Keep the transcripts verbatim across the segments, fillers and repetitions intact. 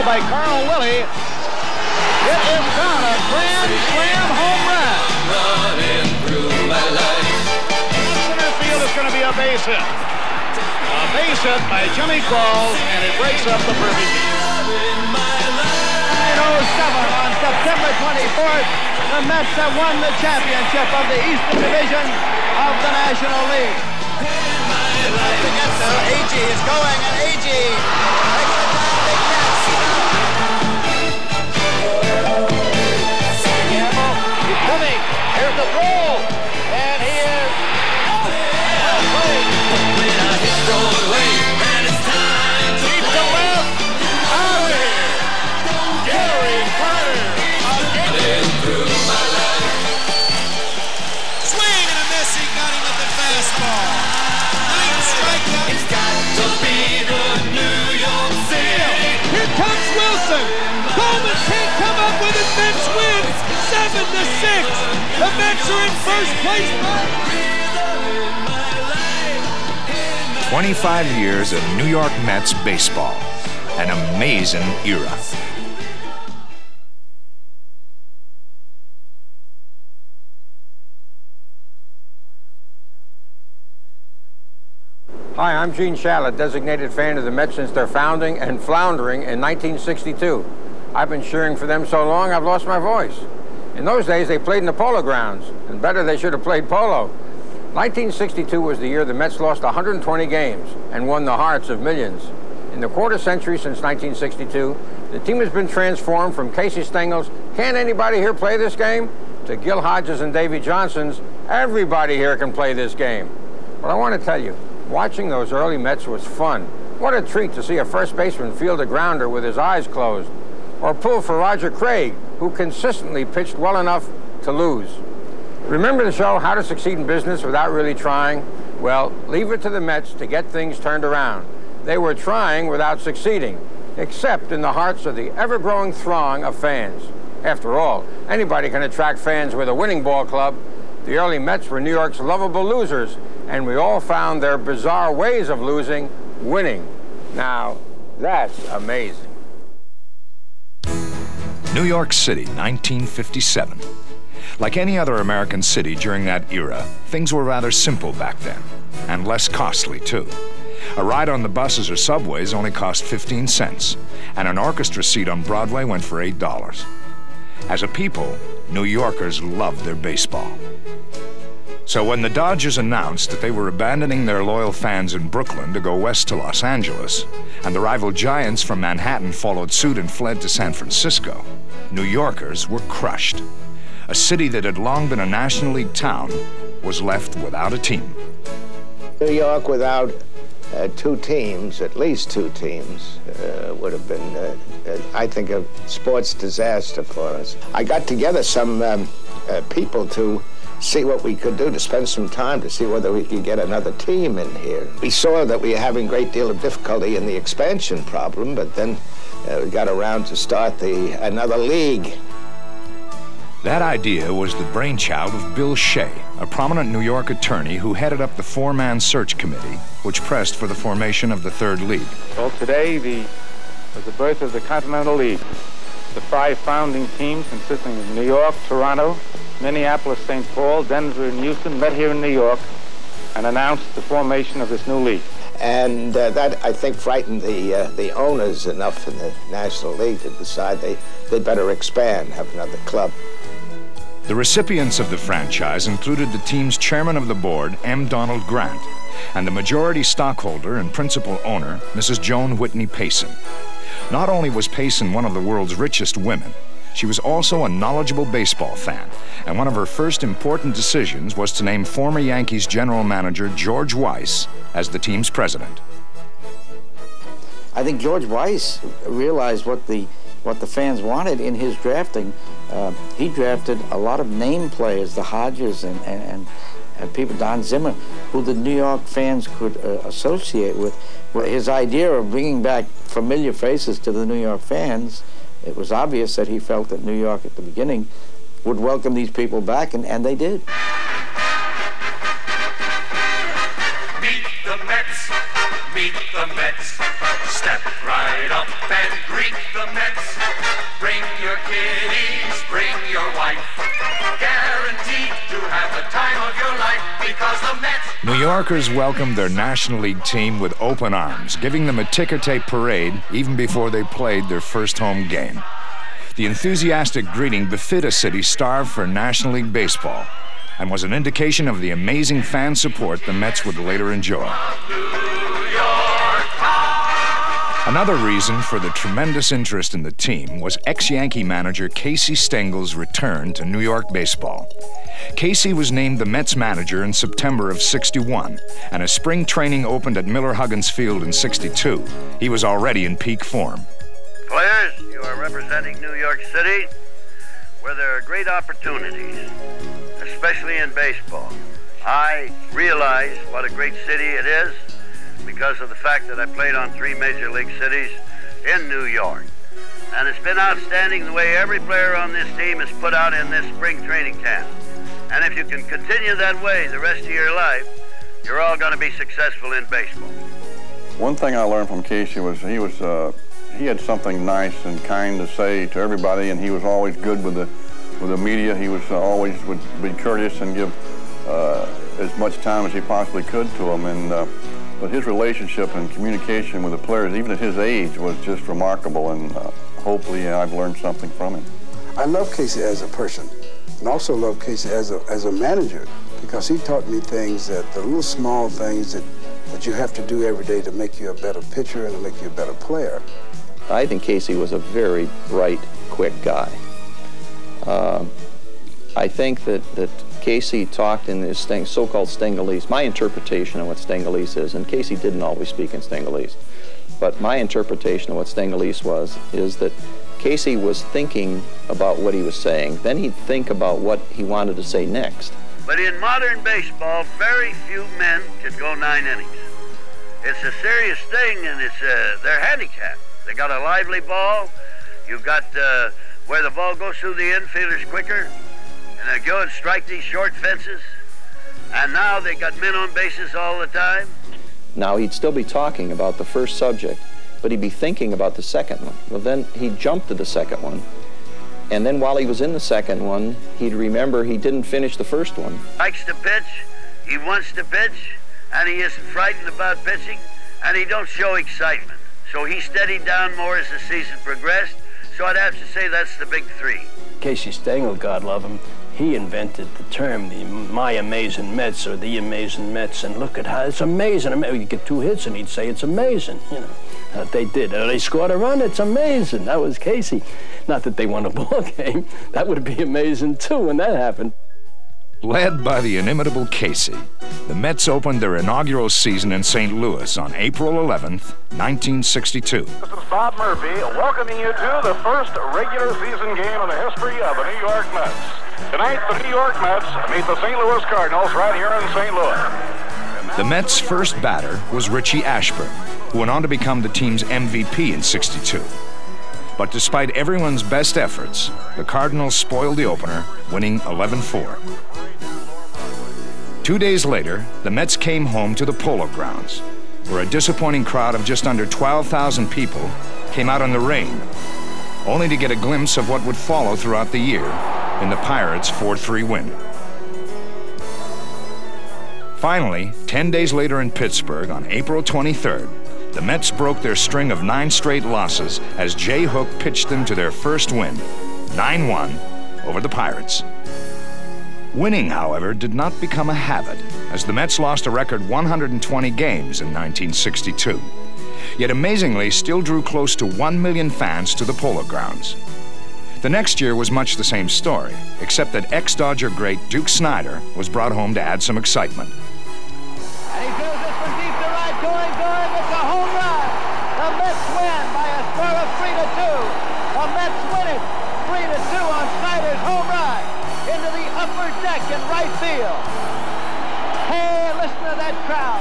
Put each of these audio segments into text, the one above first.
by Carl Willie. It is down a grand slam home run. Running through my life. Center field is going to be a base hit. A base hit by Jimmy Qualls, and it breaks up the perfect game. nine oh seven on September twenty-fourth, the Mets have won the championship of the Eastern Division of the National League. To get to Agee is going, and Agee makes the diving catch. He's coming. Here's the throw, and he is halfway. When I hit Broadway, and it's time to Deep to left. Out of here. Gary Carter. Again through my life. Swing and a miss. He got him with the fastball. Nine strikeout. It's got to be the New York City. Here comes Wilson. Coleman can't come up with it. Mets win seven to six. The Mets are in first place. twenty-five years of New York Mets baseball. An amazing era. Hi, I'm Gene Shalit, designated fan of the Mets since their founding and floundering in nineteen sixty-two. I've been cheering for them so long I've lost my voice. In those days, they played in the Polo Grounds, and better, they should have played polo. nineteen sixty-two was the year the Mets lost one hundred twenty games and won the hearts of millions. In the quarter century since nineteen sixty-two, the team has been transformed from Casey Stengel's "Can anybody here play this game?" to Gil Hodges and Davey Johnson's "Everybody here can play this game." But I want to tell you, watching those early Mets was fun. What a treat to see a first baseman field a grounder with his eyes closed, or pull for Roger Craig, who consistently pitched well enough to lose. Remember the show, How to Succeed in Business Without Really Trying? Well, leave it to the Mets to get things turned around. They were trying without succeeding, except in the hearts of the ever-growing throng of fans. After all, anybody can attract fans with a winning ball club. The early Mets were New York's lovable losers, and we all found their bizarre ways of losing winning. Now, that's amazing. New York City, nineteen fifty-seven. Like any other American city during that era, things were rather simple back then, and less costly, too. A ride on the buses or subways only cost fifteen cents, and an orchestra seat on Broadway went for eight dollars. As a people, New Yorkers loved their baseball. So when the Dodgers announced that they were abandoning their loyal fans in Brooklyn to go west to Los Angeles, and the rival Giants from Manhattan followed suit and fled to San Francisco, New Yorkers were crushed. A city that had long been a National League town was left without a team. New York without uh, two teams, at least two teams, uh, would have been, uh, uh, I think, a sports disaster for us. I got together some um, uh, people to see what we could do, to spend some time to see whether we could get another team in here. We saw that we were having a great deal of difficulty in the expansion problem, but then uh, we got around to start the another league. That idea was the brainchild of Bill Shea, a prominent New York attorney who headed up the four-man search committee, which pressed for the formation of the third league. Well, today the, was the birth of the Continental League. The five founding teams consisting of New York, Toronto, Minneapolis, Saint Paul, Denver, and Houston met here in New York and announced the formation of this new league. And uh, that, I think, frightened the uh, the owners enough in the National League to decide they, they'd better expand, have another club. The recipients of the franchise included the team's chairman of the board, M. Donald Grant, and the majority stockholder and principal owner, Missus Joan Whitney Payson. Not only was Payson one of the world's richest women, she was also a knowledgeable baseball fan, and one of her first important decisions was to name former Yankees general manager George Weiss as the team's president. I think George Weiss realized what the what the fans wanted in his drafting. Uh, he drafted a lot of name players, the Hodges and, and, and, and people, Don Zimmer, who the New York fans could uh, associate with. His idea of bringing back familiar faces to the New York fans, it was obvious that he felt that New York at the beginning would welcome these people back, and, and they did. Meet the Mets, meet the Mets, step right up and greet Make the Mets. Bring your kiddies, bring your wife. Guaranteed to have the time of your life because the Mets. New Yorkers welcomed their National League team with open arms, giving them a ticker tape parade even before they played their first home game. The enthusiastic greeting befit a city starved for National League baseball and was an indication of the amazing fan support the Mets would later enjoy. Another reason for the tremendous interest in the team was ex-Yankee manager Casey Stengel's return to New York baseball. Casey was named the Mets manager in September of sixty-one, and as spring training opened at Miller Huggins Field in sixty-two, he was already in peak form. Players, you are representing New York City, where there are great opportunities, especially in baseball. I realize what a great city it is because of the fact that I played on three major league cities in New York. And it's been outstanding the way every player on this team is put out in this spring training camp. And if you can continue that way the rest of your life, you're all going to be successful in baseball. One thing I learned from Casey was he was uh, he had something nice and kind to say to everybody, and he was always good with the with the media. He was uh, always would be courteous and give uh, as much time as he possibly could to them. And uh, but his relationship and communication with the players, even at his age, was just remarkable. And uh, hopefully, I've learned something from him. I love Casey as a person, and also love Casey as a as a manager, because he taught me things that the little small things that that you have to do every day to make you a better pitcher and to make you a better player. I think Casey was a very bright, quick guy. Uh, I think that, that Casey talked in his so-called Stengelese, my interpretation of what Stengelese is, and Casey didn't always speak in Stengelese, but my interpretation of what Stengelese was is that Casey was thinking about what he was saying, then he'd think about what he wanted to say next. But in modern baseball, very few men can go nine innings. It's a serious thing, and it's uh, they're handicapped. They got a lively ball. You've got uh, where the ball goes through the infielders quicker, and they go and strike these short fences. And now they got men on bases all the time. Now he'd still be talking about the first subject, but he'd be thinking about the second one. Well, then he'd jump to the second one. And then while he was in the second one, he'd remember he didn't finish the first one. Likes to pitch, he wants to pitch, and he isn't frightened about pitching, and he don't show excitement. So he steadied down more as the season progressed, so I'd have to say that's the big three. Casey Stengel, God love him, he invented the term, the My Amazing Mets, or the Amazing Mets, and look at how it's amazing. You get two hits and he'd say it's amazing, you know. Uh, they did. Uh, they scored a run, it's amazing. That was Casey. Not that they won a ball game. That would be amazing, too, when that happened. Led by the inimitable Casey, the Mets opened their inaugural season in Saint Louis on April eleventh, nineteen sixty-two. This is Bob Murphy welcoming you to the first regular season game in the history of the New York Mets. Tonight, the New York Mets meet the Saint Louis Cardinals right here in Saint Louis. The Mets' first batter was Richie Ashburn, who went on to become the team's M V P in sixty-two. But despite everyone's best efforts, the Cardinals spoiled the opener, winning eleven four. Two days later, the Mets came home to the Polo Grounds, where a disappointing crowd of just under twelve thousand people came out in the rain, only to get a glimpse of what would follow throughout the year in the Pirates' four three win. Finally, ten days later in Pittsburgh, on April twenty-third, the Mets broke their string of nine straight losses as Jay Hook pitched them to their first win, nine one, over the Pirates. Winning, however, did not become a habit, as the Mets lost a record one hundred twenty games in nineteen sixty-two, yet amazingly still drew close to one million fans to the Polo Grounds. The next year was much the same story, except that ex-Dodger great Duke Snider was brought home to add some excitement. And he throws this one deep to right, going, going, it's a home run! The Mets win by a score of three to two. The Mets win it three to two on Snider's home run into the upper deck in right field. Hey, listen to that crowd.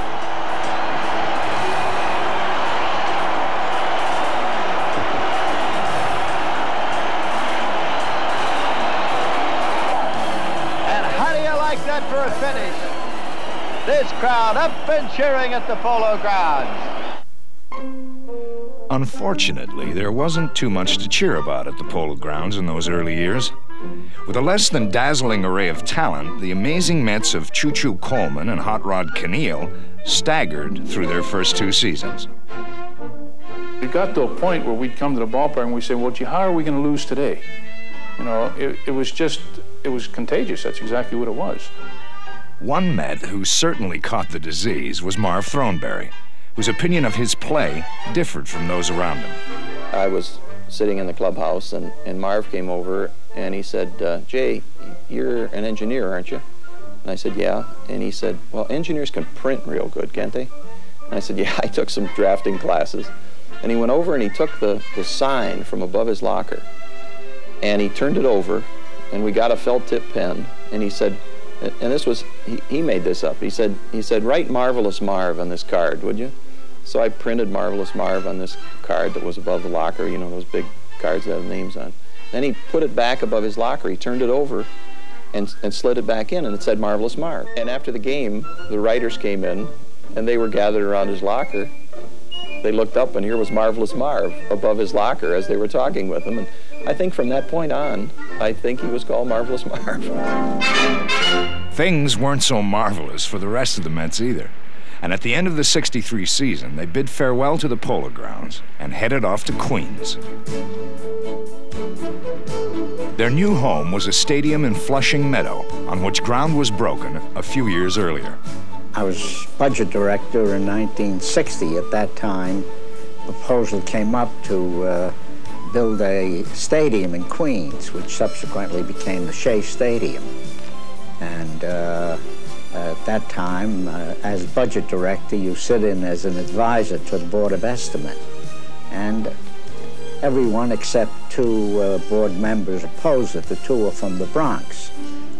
And how do you like that for a finish? This crowd up and cheering at the Polo Grounds. Unfortunately, there wasn't too much to cheer about at the Polo Grounds in those early years. With a less than dazzling array of talent, the amazing Mets of Choo Choo Coleman and Hot Rod Keneal staggered through their first two seasons. It got to a point where we'd come to the ballpark and we'd say, well, gee, how are we going to lose today? You know, it, it was just, it was contagious. That's exactly what it was. One Met who certainly caught the disease was Marv Throneberry, whose opinion of his play differed from those around him. I was sitting in the clubhouse, and, and Marv came over, and he said, uh, Jay, you're an engineer, aren't you? And I said, yeah. And he said, well, engineers can print real good, can't they? And I said, yeah, I took some drafting classes. And he went over and he took the, the sign from above his locker, and he turned it over, and we got a felt tip pen, and he said, and this was, he, he made this up, he said, he said, write Marvelous Marv on this card, would you? So I printed Marvelous Marv on this card that was above the locker, you know, those big cards that have names on. Then he put it back above his locker, he turned it over and, and slid it back in, and it said Marvelous Marv. And after the game, the writers came in, and they were gathered around his locker. They looked up, and here was Marvelous Marv above his locker as they were talking with him. And I think from that point on, I think he was called Marvelous Marv. Things weren't so marvelous for the rest of the Mets either. And at the end of the sixty-three season, they bid farewell to the Polo Grounds and headed off to Queens. Their new home was a stadium in Flushing Meadow, on which ground was broken a few years earlier. I was budget director in nineteen sixty. At that time, a proposal came up to uh, build a stadium in Queens, which subsequently became the Shea Stadium. And uh, at that time, uh, as budget director, you sit in as an advisor to the Board of Estimate. And everyone except two uh, board members opposed it. The two are from the Bronx.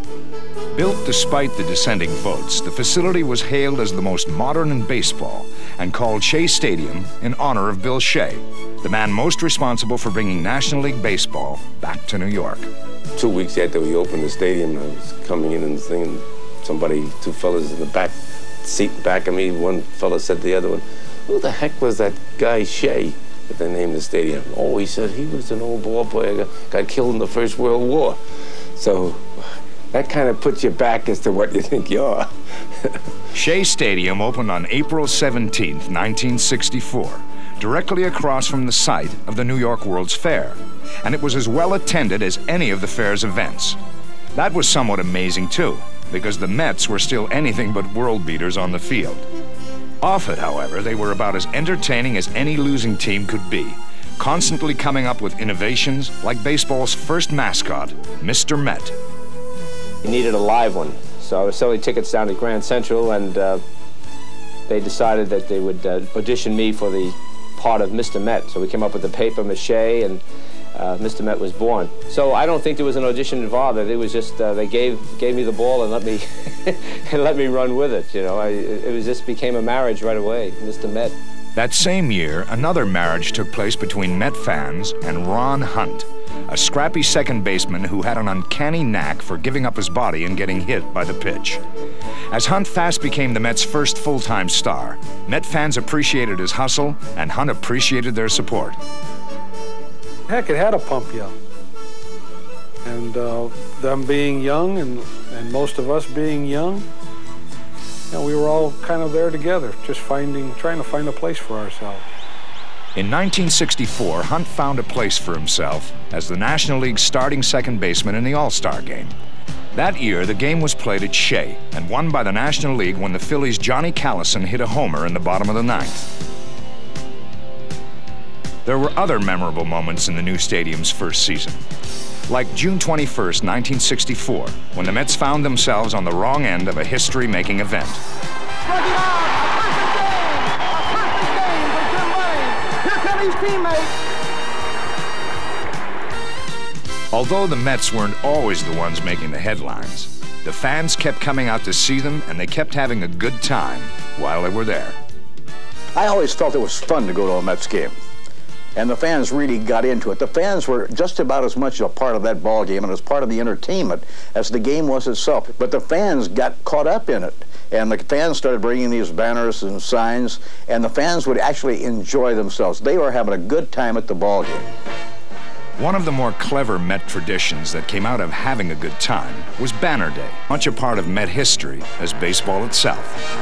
Built despite the dissenting votes, the facility was hailed as the most modern in baseball and called Shea Stadium in honor of Bill Shea, the man most responsible for bringing National League Baseball back to New York. Two weeks after we opened the stadium, I was coming in and thinking, somebody, two fellas in the back seat back of me, one fella said to the other one, who the heck was that guy Shea that they named the stadium? Oh, he said, he was an old ball player, got, got killed in the First World War. So that kind of puts you back as to what you think you are. Shea Stadium opened on April seventeenth, nineteen sixty-four, directly across from the site of the New York World's Fair, and it was as well attended as any of the fair's events. That was somewhat amazing too, because the Mets were still anything but world beaters on the field. Off it, however, they were about as entertaining as any losing team could be, constantly coming up with innovations like baseball's first mascot, Mister Met. You needed a live one, so I was selling tickets down at Grand Central, and uh, they decided that they would uh, audition me for the part of Mister Met. So we came up with the paper mache, and uh, Mister Met was born. So I don't think there was an audition involved. It was just uh, they gave gave me the ball and let me and let me run with it. You know, I, it was just became a marriage right away, Mister Met. That same year, another marriage took place between Met fans and Ron Hunt, a scrappy second baseman who had an uncanny knack for giving up his body and getting hit by the pitch. As Hunt fast became the Mets' first full-time star, Met fans appreciated his hustle, and Hunt appreciated their support. Heck, it had to pump you up. And uh, them being young, and, and most of us being young, you know, we were all kind of there together, just finding, trying to find a place for ourselves. In nineteen sixty-four, Hunt found a place for himself as the National League's starting second baseman in the All-Star game. That year, the game was played at Shea and won by the National League when the Phillies' Johnny Callison hit a homer in the bottom of the ninth. There were other memorable moments in the new stadium's first season, like June twenty-first, nineteen sixty-four, when the Mets found themselves on the wrong end of a history-making event. His teammates. Although the Mets weren't always the ones making the headlines, the fans kept coming out to see them, and they kept having a good time while they were there. I always felt it was fun to go to a Mets game, and the fans really got into it. The fans were just about as much a part of that ball game and as part of the entertainment as the game was itself. But the fans got caught up in it, And the fans started bringing these banners and signs, and the fans would actually enjoy themselves. They were having a good time at the ball game. One of the more clever Met traditions that came out of having a good time was Banner Day, much a part of Met history as baseball itself.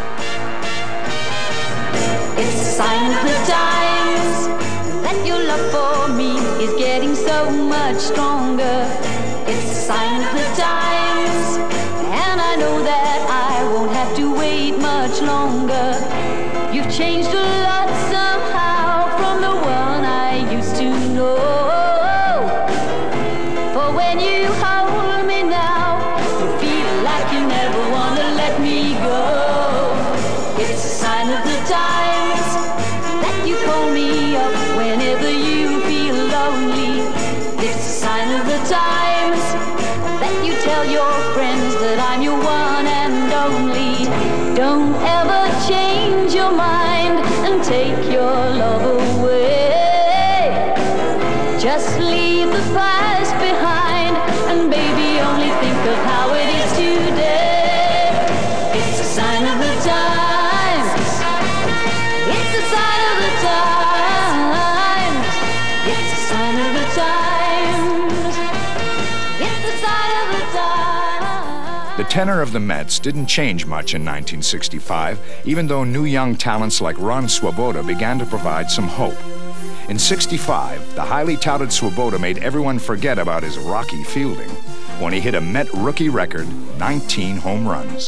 It's a sign of the times that your love for me is getting so much stronger. It's a sign of the times, and I know that I won't have to wait much longer. You've changed a lot somehow from the one I used to know. For when you hold me now, you feel like you never want to let me go. It's a sign of the times that you call me up whenever you feel lonely. It's a sign of the times that you tell your friends that I'm your one and only. Don't ever change your mind and take your love away. Just leave the past behind and baby only think of how it is today. It's a sign of the times. It's a sign of the times. It's a sign of the times. It's a sign of the times. The tenor of the Mets didn't change much in nineteen sixty-five, even though new young talents like Ron Swoboda began to provide some hope. In sixty-five, the highly touted Swoboda made everyone forget about his rocky fielding when he hit a Met rookie record, nineteen home runs.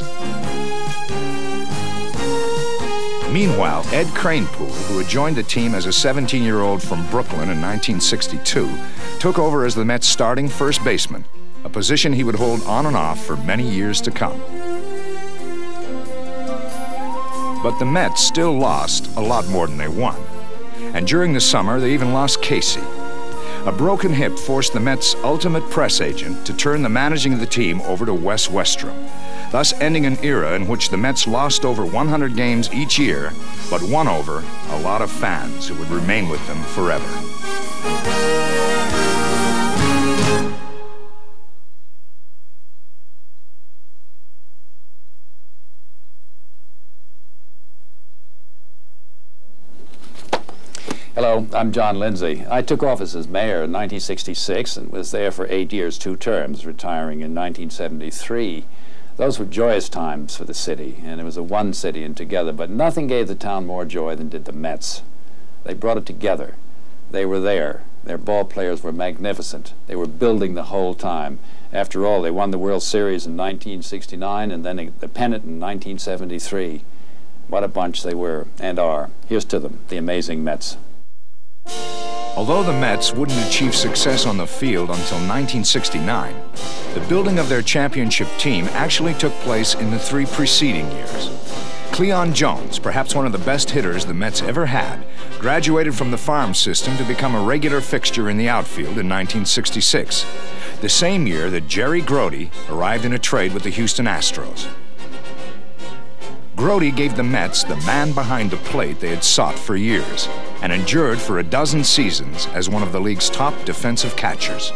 Meanwhile, Ed Kranepool, who had joined the team as a seventeen-year-old from Brooklyn in nineteen sixty-two, took over as the Mets' starting first baseman, a position he would hold on and off for many years to come. But the Mets still lost a lot more than they won. And during the summer, they even lost Casey. A broken hip forced the Mets' ultimate press agent to turn the managing of the team over to Wes Westrum, thus ending an era in which the Mets lost over one hundred games each year, but won over a lot of fans who would remain with them forever. Hello, I'm John Lindsay. I took office as mayor in nineteen sixty-six and was there for eight years, two terms, retiring in nineteen seventy-three. Those were joyous times for the city, and it was a one city and together, but nothing gave the town more joy than did the Mets. They brought it together. They were there. Their ball players were magnificent. They were building the whole time. After all, they won the World Series in nineteen sixty-nine and then the pennant in nineteen seventy-three. What a bunch they were and are. Here's to them, the amazing Mets. Although the Mets wouldn't achieve success on the field until nineteen sixty-nine, the building of their championship team actually took place in the three preceding years. Cleon Jones, perhaps one of the best hitters the Mets ever had, graduated from the farm system to become a regular fixture in the outfield in nineteen sixty-six, the same year that Jerry Grote arrived in a trade with the Houston Astros. Grote gave the Mets the man behind the plate they had sought for years and endured for a dozen seasons as one of the league's top defensive catchers.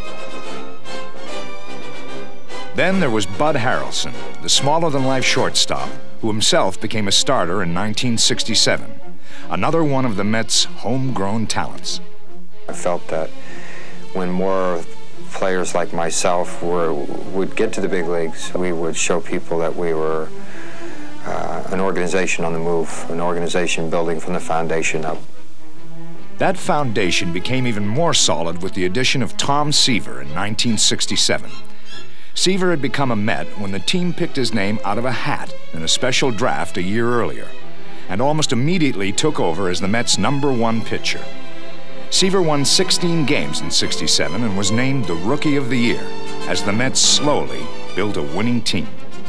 Then there was Bud Harrelson, the smaller-than-life shortstop, who himself became a starter in nineteen sixty-seven, another one of the Mets' homegrown talents. I felt that when more players like myself were, would get to the big leagues, we would show people that we were Uh, an organization on the move, an organization building from the foundation up. That foundation became even more solid with the addition of Tom Seaver in nineteen sixty-seven. Seaver had become a Met when the team picked his name out of a hat in a special draft a year earlier, and almost immediately took over as the Mets' number one pitcher. Seaver won sixteen games in sixty-seven and was named the Rookie of the Year as the Mets slowly built a winning team.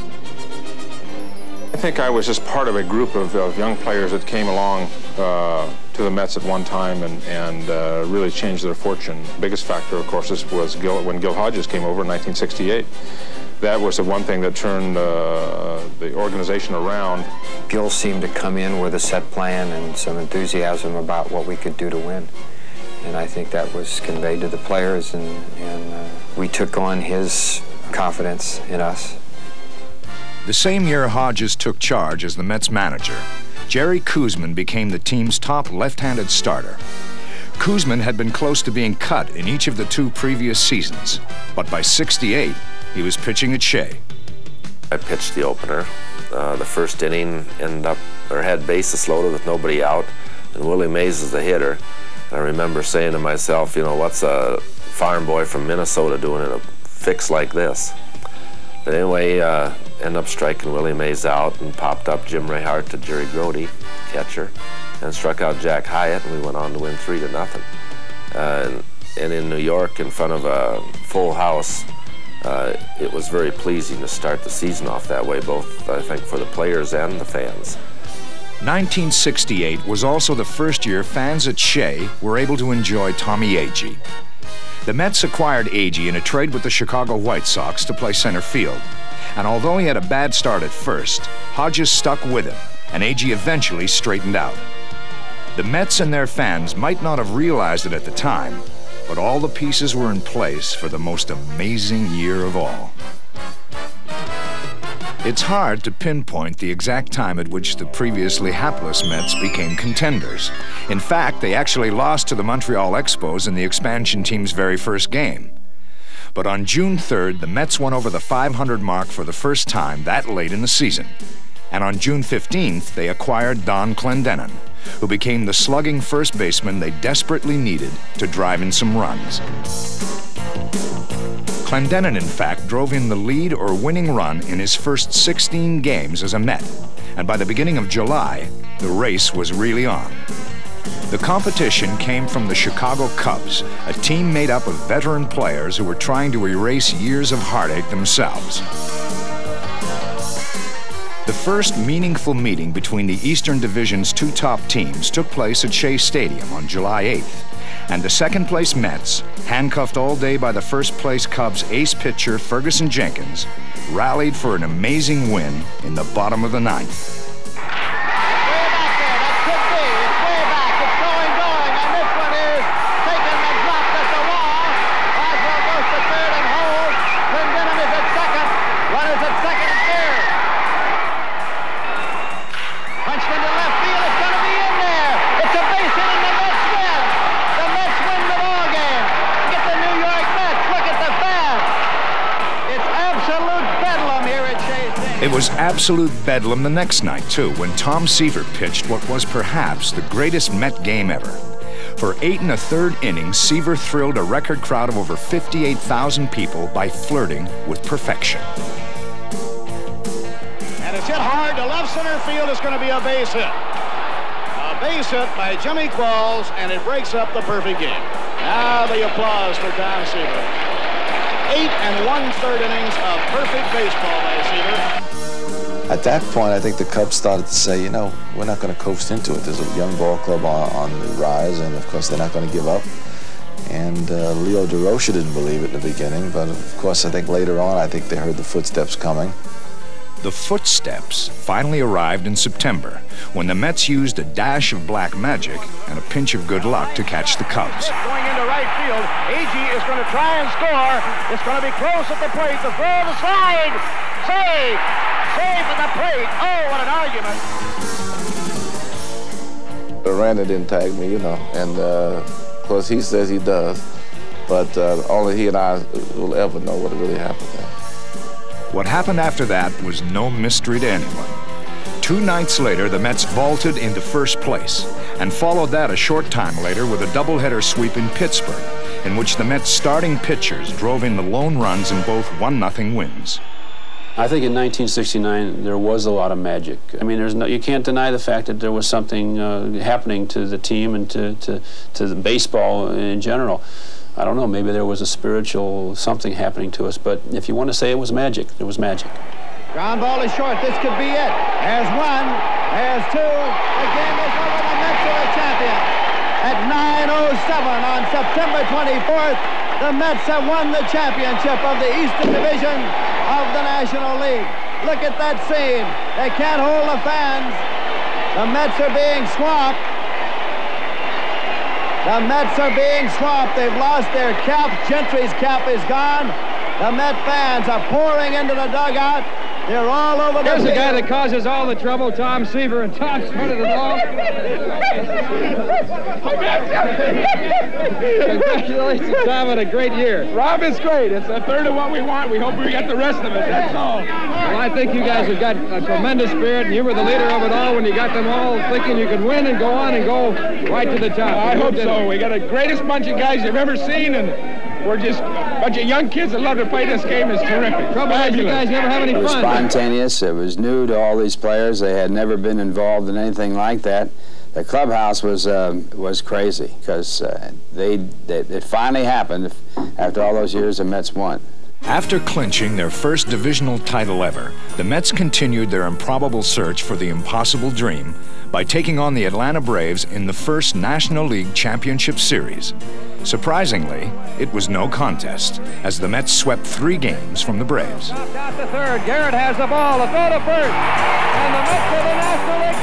I think I was just part of a group of, of young players that came along uh, to the Mets at one time and, and uh, really changed their fortune. The biggest factor, of course, was Gil, when Gil Hodges came over in nineteen sixty-eight. That was the one thing that turned uh, the organization around. Gil seemed to come in with a set plan and some enthusiasm about what we could do to win. And I think that was conveyed to the players, and, and uh, we took on his confidence in us. The same year Hodges took charge as the Mets manager, Jerry Koosman became the team's top left-handed starter. Koosman had been close to being cut in each of the two previous seasons, but by sixty-eight, he was pitching at Shea. I pitched the opener. Uh, the first inning, ended up, or had bases loaded with nobody out, and Willie Mays is the hitter. And I remember saying to myself, you know, what's a farm boy from Minnesota doing in a fix like this? But anyway, uh, ended up striking Willie Mays out and popped up Jim Rehart to Jerry Grody, catcher, and struck out Jack Hyatt, and we went on to win three to nothing. Uh, and, and in New York, in front of a full house, uh, it was very pleasing to start the season off that way, both, I think, for the players and the fans. nineteen sixty-eight was also the first year fans at Shea were able to enjoy Tommy Agee. The Mets acquired Agee in a trade with the Chicago White Sox to play center field. And although he had a bad start at first, Hodges stuck with him, and Agee eventually straightened out. The Mets and their fans might not have realized it at the time, but all the pieces were in place for the most amazing year of all. It's hard to pinpoint the exact time at which the previously hapless Mets became contenders. In fact, they actually lost to the Montreal Expos in the expansion team's very first game. But on June third, the Mets went over the five hundred mark for the first time that late in the season. And on June fifteenth, they acquired Don Clendenon, who became the slugging first baseman they desperately needed to drive in some runs. Clendenon, in fact, drove in the lead or winning run in his first sixteen games as a Met, and by the beginning of July, the race was really on. The competition came from the Chicago Cubs, a team made up of veteran players who were trying to erase years of heartache themselves. The first meaningful meeting between the Eastern Division's two top teams took place at Shea Stadium on July eighth. And the second-place Mets, handcuffed all day by the first-place Cubs ace pitcher Ferguson Jenkins, rallied for an amazing win in the bottom of the ninth. It was absolute bedlam the next night, too, when Tom Seaver pitched what was perhaps the greatest Met game ever. For eight and a third innings, Seaver thrilled a record crowd of over fifty-eight thousand people by flirting with perfection. And it's hit hard to left center field. It's going to be a base hit. A base hit by Jimmy Qualls, and it breaks up the perfect game. Now the applause for Tom Seaver. Eight and one-third innings of perfect baseball by Seaver. At that point, I think the Cubs started to say, you know, we're not going to coast into it. There's a young ball club on, on the rise, and of course they're not going to give up. And uh, Leo DeRocha didn't believe it in the beginning, but of course I think later on, I think they heard the footsteps coming. The footsteps finally arrived in September, when the Mets used a dash of black magic and a pinch of good luck to catch the Cubs. Going into right field, Agee is going to try and score. It's going to be close at the plate. The throw, the slide, save, save at the plate. Oh, what an argument! Aranda didn't tag me, you know, and uh, of course he says he does, but uh, only he and I will ever know what really happened there. What happened after that was no mystery to anyone. Two nights later, the Mets vaulted into first place, and followed that a short time later with a doubleheader sweep in Pittsburgh, in which the Mets' starting pitchers drove in the lone runs in both one nothing wins. I think in nineteen sixty-nine there was a lot of magic. I mean, there's no, you can't deny the fact that there was something uh, happening to the team and to, to, to the baseball in general. I don't know, maybe there was a spiritual something happening to us, but if you want to say it was magic, it was magic. Ground ball is short. This could be it. There's one. There's two. The game is over. The Mets are the champion. At nine oh seven on September twenty-fourth, the Mets have won the championship of the Eastern Division of the National League. Look at that scene. They can't hold the fans. The Mets are being swamped. The Mets are being swamped. They've lost their cap. Gentry's cap is gone. The Met fans are pouring into the dugout. They're all over the Here's the field. guy that causes all the trouble, Tom Seaver, and Tom's front of the ball. Congratulations, Tom, on a great year. Rob, it's great. It's a third of what we want. We hope we get the rest of it. That's all. Well, I think you guys have got a tremendous spirit, and you were the leader of it all when you got them all thinking you could win and go on and go right to the top. I hope so. We got the greatest bunch of guys you've ever seen, and we're just a bunch of young kids that love to play this game. It's terrific. Trouble is, you guys never have any It was fun. spontaneous. It was new to all these players. They had never been involved in anything like that. The clubhouse was uh, was crazy because uh, they, they it finally happened after all those years the Mets won. After clinching their first divisional title ever, the Mets continued their improbable search for the impossible dream by taking on the Atlanta Braves in the first National League Championship Series. Surprisingly, it was no contest, as the Mets swept three games from the Braves. Out to third. Garrett has the ball. A throw to first. And the Mets are the National League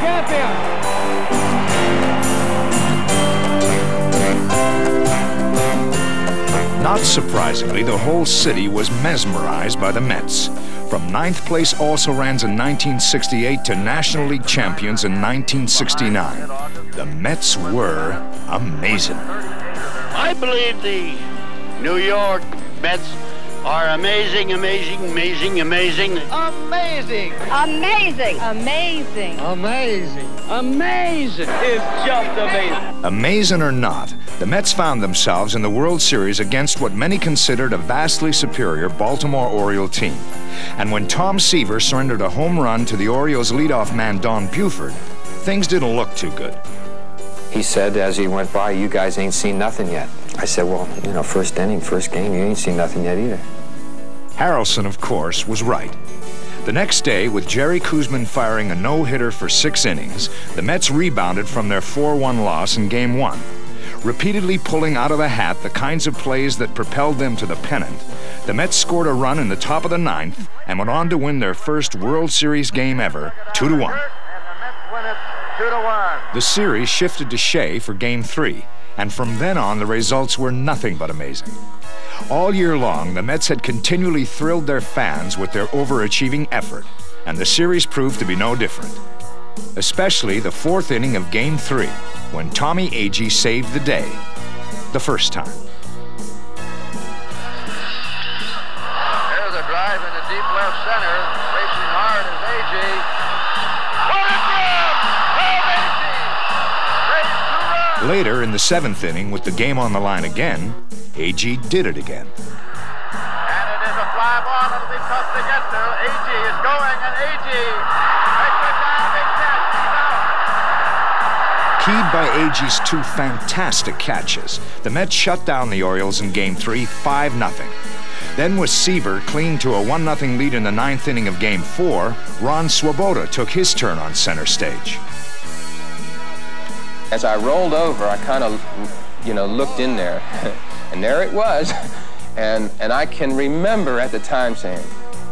champions. Not surprisingly, the whole city was mesmerized by the Mets. From ninth place also-rans in nineteen sixty-eight to National League champions in nineteen sixty-nine, the Mets were amazing. I believe the New York Mets are amazing, amazing, amazing, amazing. Amazing. Amazing. Amazing. Amazing. Amazing. It's just amazing. Amazing or not, the Mets found themselves in the World Series against what many considered a vastly superior Baltimore Oriole team. And when Tom Seaver surrendered a home run to the Orioles' leadoff man Don Buford, things didn't look too good. He said as he went by, "You guys ain't seen nothing yet." I said, "Well, you know, first inning, first game, you ain't seen nothing yet either." Harrelson, of course, was right. The next day, with Jerry Koosman firing a no-hitter for six innings, the Mets rebounded from their four one loss in Game one. Repeatedly pulling out of a hat the kinds of plays that propelled them to the pennant, the Mets scored a run in the top of the ninth and went on to win their first World Series game ever, two to one. Two to one. The series shifted to Shea for Game three, and from then on the results were nothing but amazing. All year long, the Mets had continually thrilled their fans with their overachieving effort, and the series proved to be no different. Especially the fourth inning of Game three, when Tommy Agee saved the day, the first time. There's a drive into deep left center. Racing hard is Agee. Later, in the seventh inning, with the game on the line again, Agee did it again. And it is a fly ball. It'll be tough to get to. Agee is going, and Agee makes a diving catch. He's out. Keyed by Agee's two fantastic catches, the Mets shut down the Orioles in Game three, five nothing. Then with Seaver clinging to a one nothing lead in the ninth inning of Game four, Ron Swoboda took his turn on center stage. As I rolled over, I kind of, you know, looked in there, and there it was. And, and I can remember at the time saying,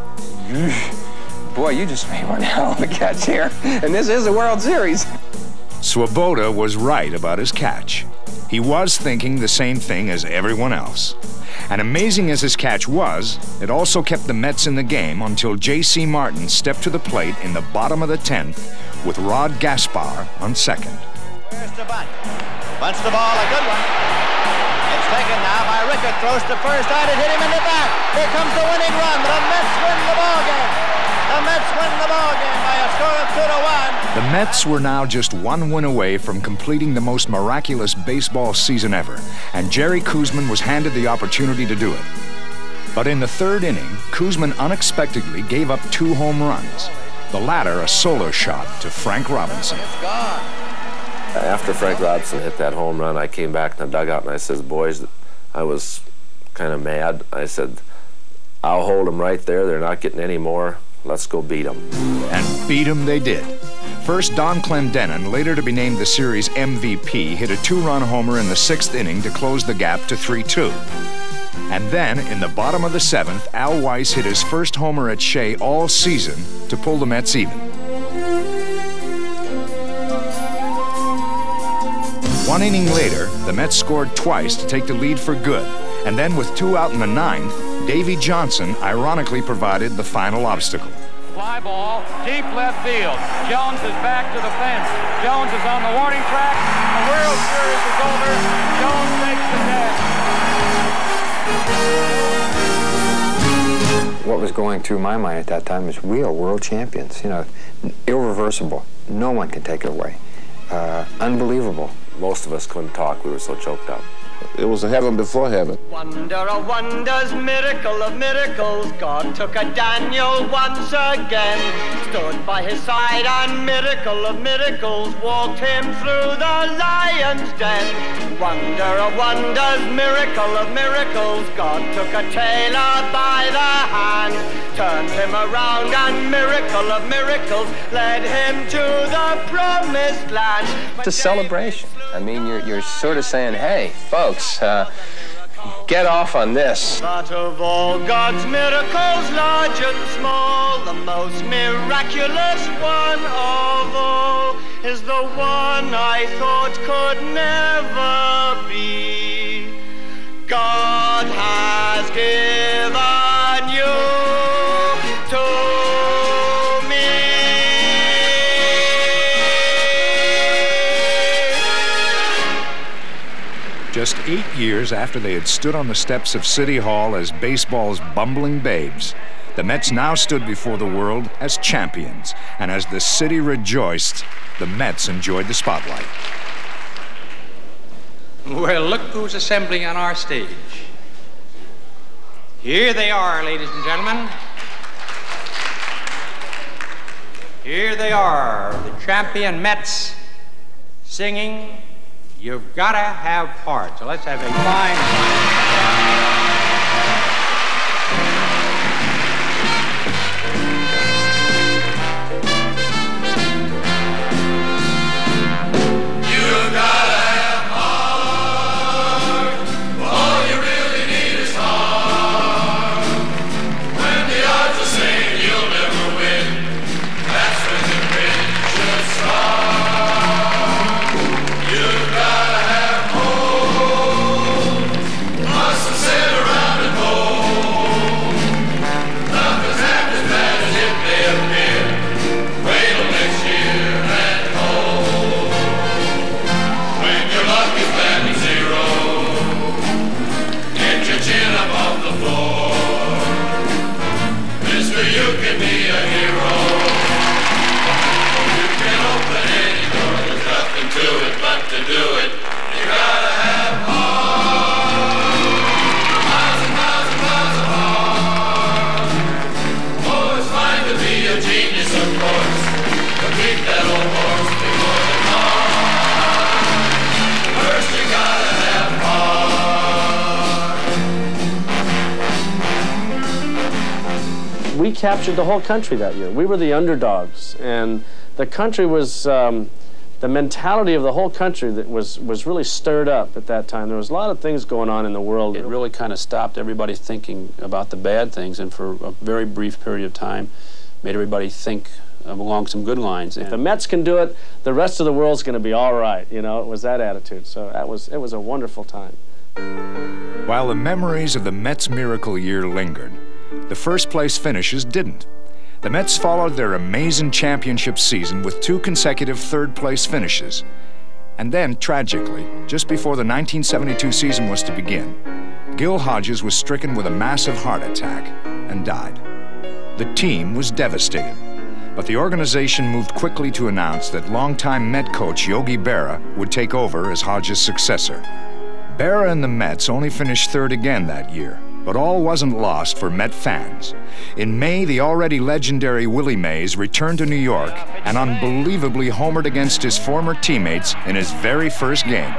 boy, you just made one hell of a catch here, and this is the World Series. Swoboda was right about his catch. He was thinking the same thing as everyone else. And amazing as his catch was, it also kept the Mets in the game until J C Martin stepped to the plate in the bottom of the tenth with Rod Gaspar on second. Where's the bunt? Bunts the ball, a good one. It's taken now by Rickert, throws to first, and it hit him in the back. Here comes the winning run. The Mets win the ball game. The Mets win the ball game by a score of two to one. The Mets were now just one win away from completing the most miraculous baseball season ever, and Jerry Koosman was handed the opportunity to do it. But in the third inning, Koosman unexpectedly gave up two home runs, the latter a solo shot to Frank Robinson. It's gone. After Frank Robinson hit that home run, I came back in the dugout and I said, boys, I was kind of mad. I said, I'll hold them right there. They're not getting any more. Let's go beat them. And beat them they did. First, Don Clendenin, later to be named the series M V P, hit a two-run homer in the sixth inning to close the gap to three two. And then, in the bottom of the seventh, Al Weiss hit his first homer at Shea all season to pull the Mets even. One inning later, the Mets scored twice to take the lead for good, and then with two out in the ninth, Davy Johnson ironically provided the final obstacle. Fly ball, deep left field. Jones is back to the fence. Jones is on the warning track. The World Series is over. Jones makes the catch. What was going through my mind at that time is we are world champions, you know, irreversible. No one can take it away. Uh, unbelievable. Most of us couldn't talk. We were so choked up. It was a heaven before heaven. Wonder of wonders, miracle of miracles, God took a Daniel once again, stood by his side and miracle of miracles, walked him through the lion's den. Wonder of wonders, miracle of miracles, God took a tailor by the hand, turned him around and miracle of miracles, led him to the promised land. It's a celebration. I mean, you're, you're sort of saying, hey, folks, uh, get off on this. But of all God's miracles, large and small, the most miraculous one of all is the one I thought could never be. God has given you to Just eight years after they had stood on the steps of City Hall as baseball's bumbling babes, the Mets now stood before the world as champions, and as the city rejoiced, the Mets enjoyed the spotlight. Well, look who's assembling on our stage. Here they are, ladies and gentlemen. Here they are, the champion Mets, singing "You've Gotta Have Heart." So let's have a fine... You've gotta have heart. All you really need is heart. When the odds are saying you'll never win, that's when the grit should start. You've gotta have hope. Mustn't sit around and hope. Nothing's half as bad as it may appear. Wait till next year and hope. When your luck is bad and zero, get your chin up off the floor. Mister, you can be a hero. You can open any door. There's nothing to it but to do it. You gotta have heart. Miles and miles and miles of heart. Oh, it's fine to be a genius, of course, but beat that old horse before the dawn. First you gotta have heart. We captured the whole country that year. We were the underdogs, and the country was, um, the mentality of the whole country that was, was really stirred up at that time. There was a lot of things going on in the world. It really kind of stopped everybody thinking about the bad things, and for a very brief period of time made everybody think along some good lines. If the Mets can do it, the rest of the world's going to be all right. You know, it was that attitude. So that was, it was a wonderful time. While the memories of the Mets' miracle year lingered, the first-place finishes didn't. The Mets followed their amazing championship season with two consecutive third-place finishes. And then, tragically, just before the nineteen seventy-two season was to begin, Gil Hodges was stricken with a massive heart attack and died. The team was devastated, but the organization moved quickly to announce that longtime Met coach Yogi Berra would take over as Hodges' successor. Berra and the Mets only finished third again that year, but all wasn't lost for Met fans. In May, the already legendary Willie Mays returned to New York and unbelievably homered against his former teammates in his very first game.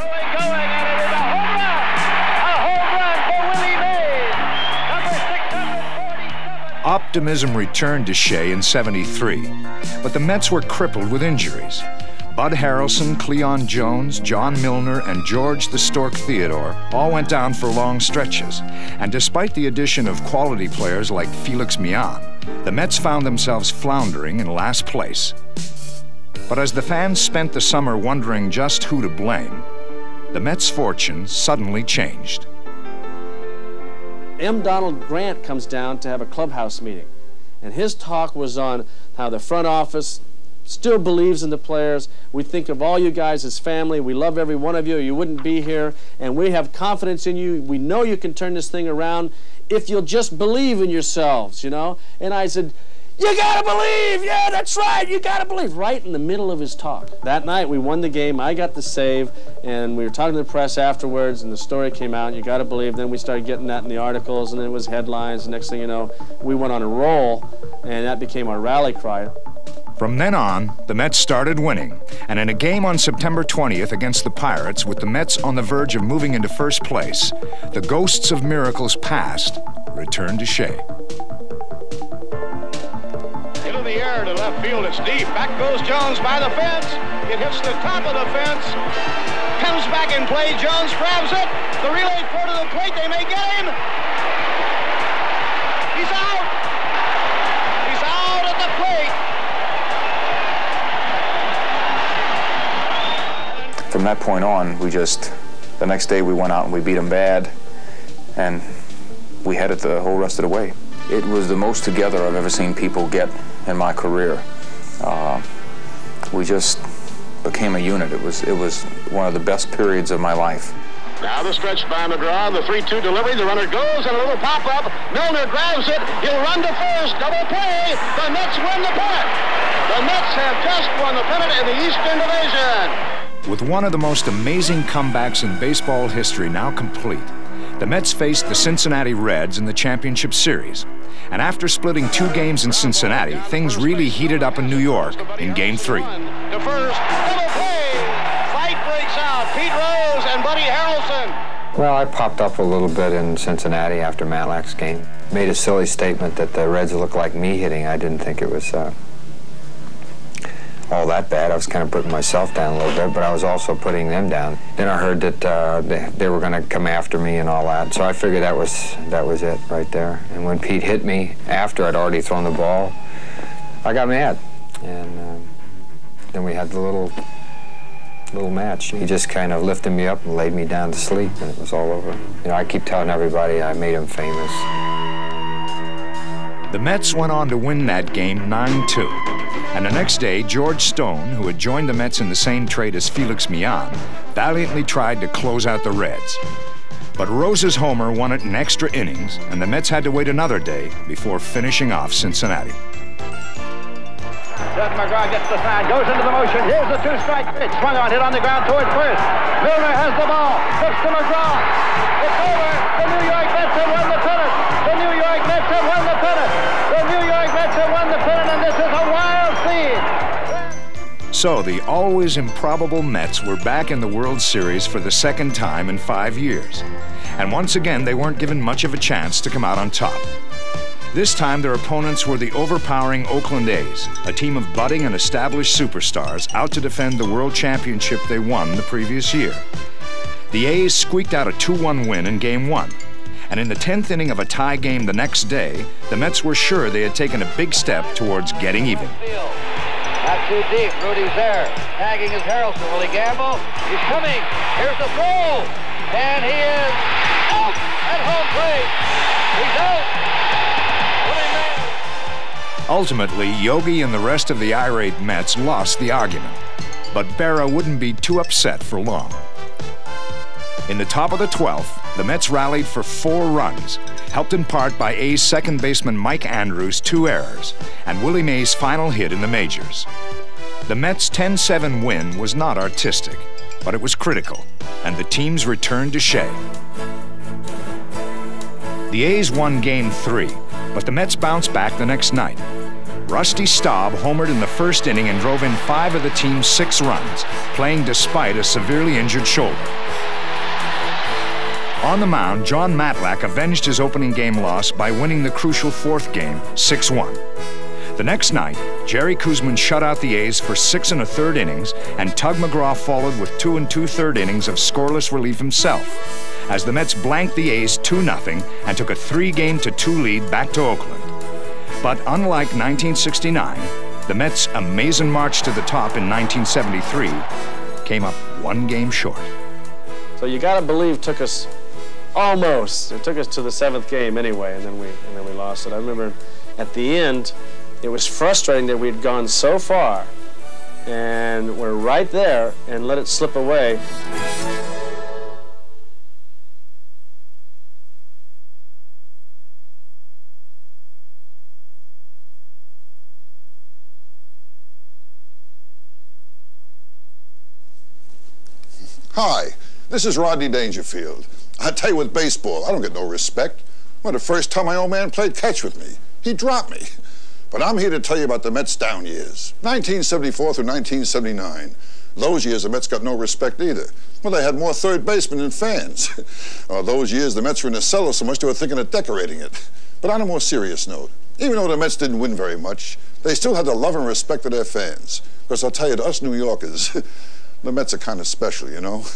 Optimism returned to Shea in seventy-three, but the Mets were crippled with injuries. Bud Harrelson, Cleon Jones, John Milner, and George the Stork Theodore all went down for long stretches. And despite the addition of quality players like Felix Millan, the Mets found themselves floundering in last place. But as the fans spent the summer wondering just who to blame, the Mets' fortune suddenly changed. M. Donald Grant comes down to have a clubhouse meeting. And his talk was on how the front office still believes in the players. We think of all you guys as family. We love every one of you, or you wouldn't be here. And we have confidence in you. We know you can turn this thing around if you'll just believe in yourselves, you know? And I said, you gotta believe! Yeah, that's right, you gotta believe! Right in the middle of his talk. That night, we won the game. I got the save, and we were talking to the press afterwards, and the story came out, you gotta believe. Then we started getting that in the articles, and then it was headlines. The next thing you know, we went on a roll, and that became our rally cry. From then on, the Mets started winning, and in a game on September twentieth against the Pirates, with the Mets on the verge of moving into first place, the ghosts of miracles past returned to Shea. Into the air to left field, it's deep. Back goes Jones by the fence. It hits the top of the fence. Comes back in play. Jones grabs it. The relay throw to the plate. They may get him. He's out. He's out at the plate. From that point on, we just, the next day we went out and we beat them bad, and we had it the whole rest of the way. It was the most together I've ever seen people get in my career. Uh, we just became a unit. It was, it was one of the best periods of my life. Now the stretch by McGraw, the three two delivery, the runner goes, and a little pop-up. Milner grabs it, he'll run to first, double play. The Mets win the pennant. The Mets have just won the pennant in the Eastern Division. With one of the most amazing comebacks in baseball history now complete, the Mets faced the Cincinnati Reds in the championship series. And after splitting two games in Cincinnati, things really heated up in New York in Game three. The first, double play. Fight breaks out. Pete Rose and Buddy Harrelson. Well, I popped up a little bit in Cincinnati after Matlack's game. Made a silly statement that the Reds looked like me hitting. I didn't think it was uh, all that bad. I was kind of putting myself down a little bit, but I was also putting them down. Then I heard that uh, they, they were going to come after me and all that, so I figured that was that was it right there. And when Pete hit me after I'd already thrown the ball, I got mad, and uh, then we had the little little match. He just kind of lifted me up and laid me down to sleep, and it was all over. You know, I keep telling everybody I made him famous. The Mets went on to win that game nine two. And the next day, George Stone, who had joined the Mets in the same trade as Felix Millan, valiantly tried to close out the Reds. But Rose's homer won it in extra innings, and the Mets had to wait another day before finishing off Cincinnati. Judd McGraw gets the sign, goes into the motion. Here's the two-strike pitch. Swung on, hit on the ground toward first. Milner has the ball. Looks to McGraw. It's over. The New York Mets have won the pennant. The New York Mets have won the pennant. The New York Mets have won the pennant, and this is a wild scene. So the always improbable Mets were back in the World Series for the second time in five years. And once again, they weren't given much of a chance to come out on top. This time, their opponents were the overpowering Oakland A's, a team of budding and established superstars out to defend the World Championship they won the previous year. The A's squeaked out a two one win in Game one. And in the tenth inning of a tie game the next day, the Mets were sure they had taken a big step towards getting even. Not too deep. Rudy's there. Tagging is Harrelson. Will he gamble? He's coming. Here's the throw. And he is out at home plate. He's out. Ultimately, Yogi and the rest of the irate Mets lost the argument. But Berra wouldn't be too upset for long. In the top of the twelfth, the Mets rallied for four runs, helped in part by A's second baseman Mike Andrews' two errors and Willie Mays' final hit in the majors. The Mets' ten seven win was not artistic, but it was critical, and the teams returned to Shea. The A's won Game three, but the Mets bounced back the next night. Rusty Staub homered in the first inning and drove in five of the team's six runs, playing despite a severely injured shoulder. On the mound, John Matlack avenged his opening game loss by winning the crucial fourth game, six one. The next night, Jerry Koosman shut out the A's for six and a third innings, and Tug McGraw followed with two and two-third innings of scoreless relief himself, as the Mets blanked the A's two nothing and took a three-game to two lead back to Oakland. But unlike nineteen sixty-nine, the Mets' amazing march to the top in nineteen seventy-three came up one game short. So You Gotta Believe took us almost. It took us to the seventh game anyway, and then we and then we lost it. I remember at the end, it was frustrating that we'd gone so far, and we're right there, and let it slip away. Hi, this is Rodney Dangerfield. I tell you, with baseball, I don't get no respect. Well, the first time my old man played catch with me, he dropped me. But I'm here to tell you about the Mets' down years, nineteen seventy-four through nineteen seventy-nine. Those years, the Mets got no respect either. Well, they had more third basemen than fans. uh, those years, the Mets were in the cellar so much they were thinking of decorating it. But on a more serious note, even though the Mets didn't win very much, they still had the love and respect of their fans. Because I'll tell you, to us New Yorkers, the Mets are kind of special, you know?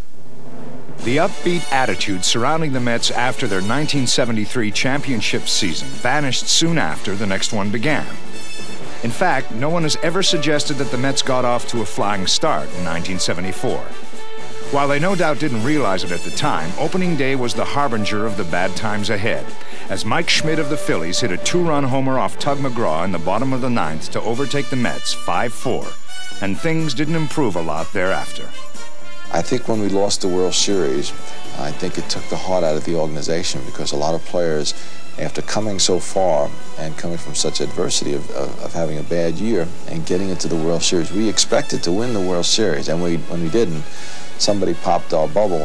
The upbeat attitude surrounding the Mets after their nineteen seventy-three championship season vanished soon after the next one began. In fact, no one has ever suggested that the Mets got off to a flying start in nineteen seventy-four. While they no doubt didn't realize it at the time, opening day was the harbinger of the bad times ahead, as Mike Schmidt of the Phillies hit a two-run homer off Tug McGraw in the bottom of the ninth to overtake the Mets five four, and things didn't improve a lot thereafter. I think when we lost the World Series, I think it took the heart out of the organization, because a lot of players, after coming so far and coming from such adversity of, of, of having a bad year and getting into the World Series, we expected to win the World Series, and we, when we didn't, somebody popped our bubble.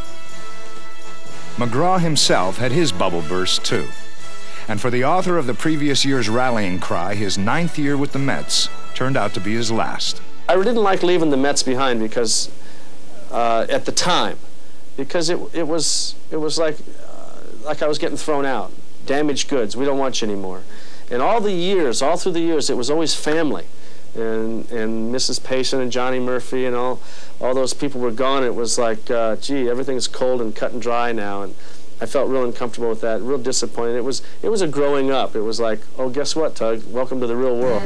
McGraw himself had his bubble burst too. And for the author of the previous year's rallying cry, his ninth year with the Mets turned out to be his last. I didn't like leaving the Mets behind because Uh, at the time, because it it was it was like uh, like I was getting thrown out, damaged goods. We don't want you anymore. And all the years, all through the years, it was always family, and and Missus Payson and Johnny Murphy and all all those people were gone. It was like, uh, gee, everything's cold and cut and dry now, and I felt real uncomfortable with that, real disappointed. It was it was a growing up. It was like, oh, guess what, Tug? Welcome to the real world.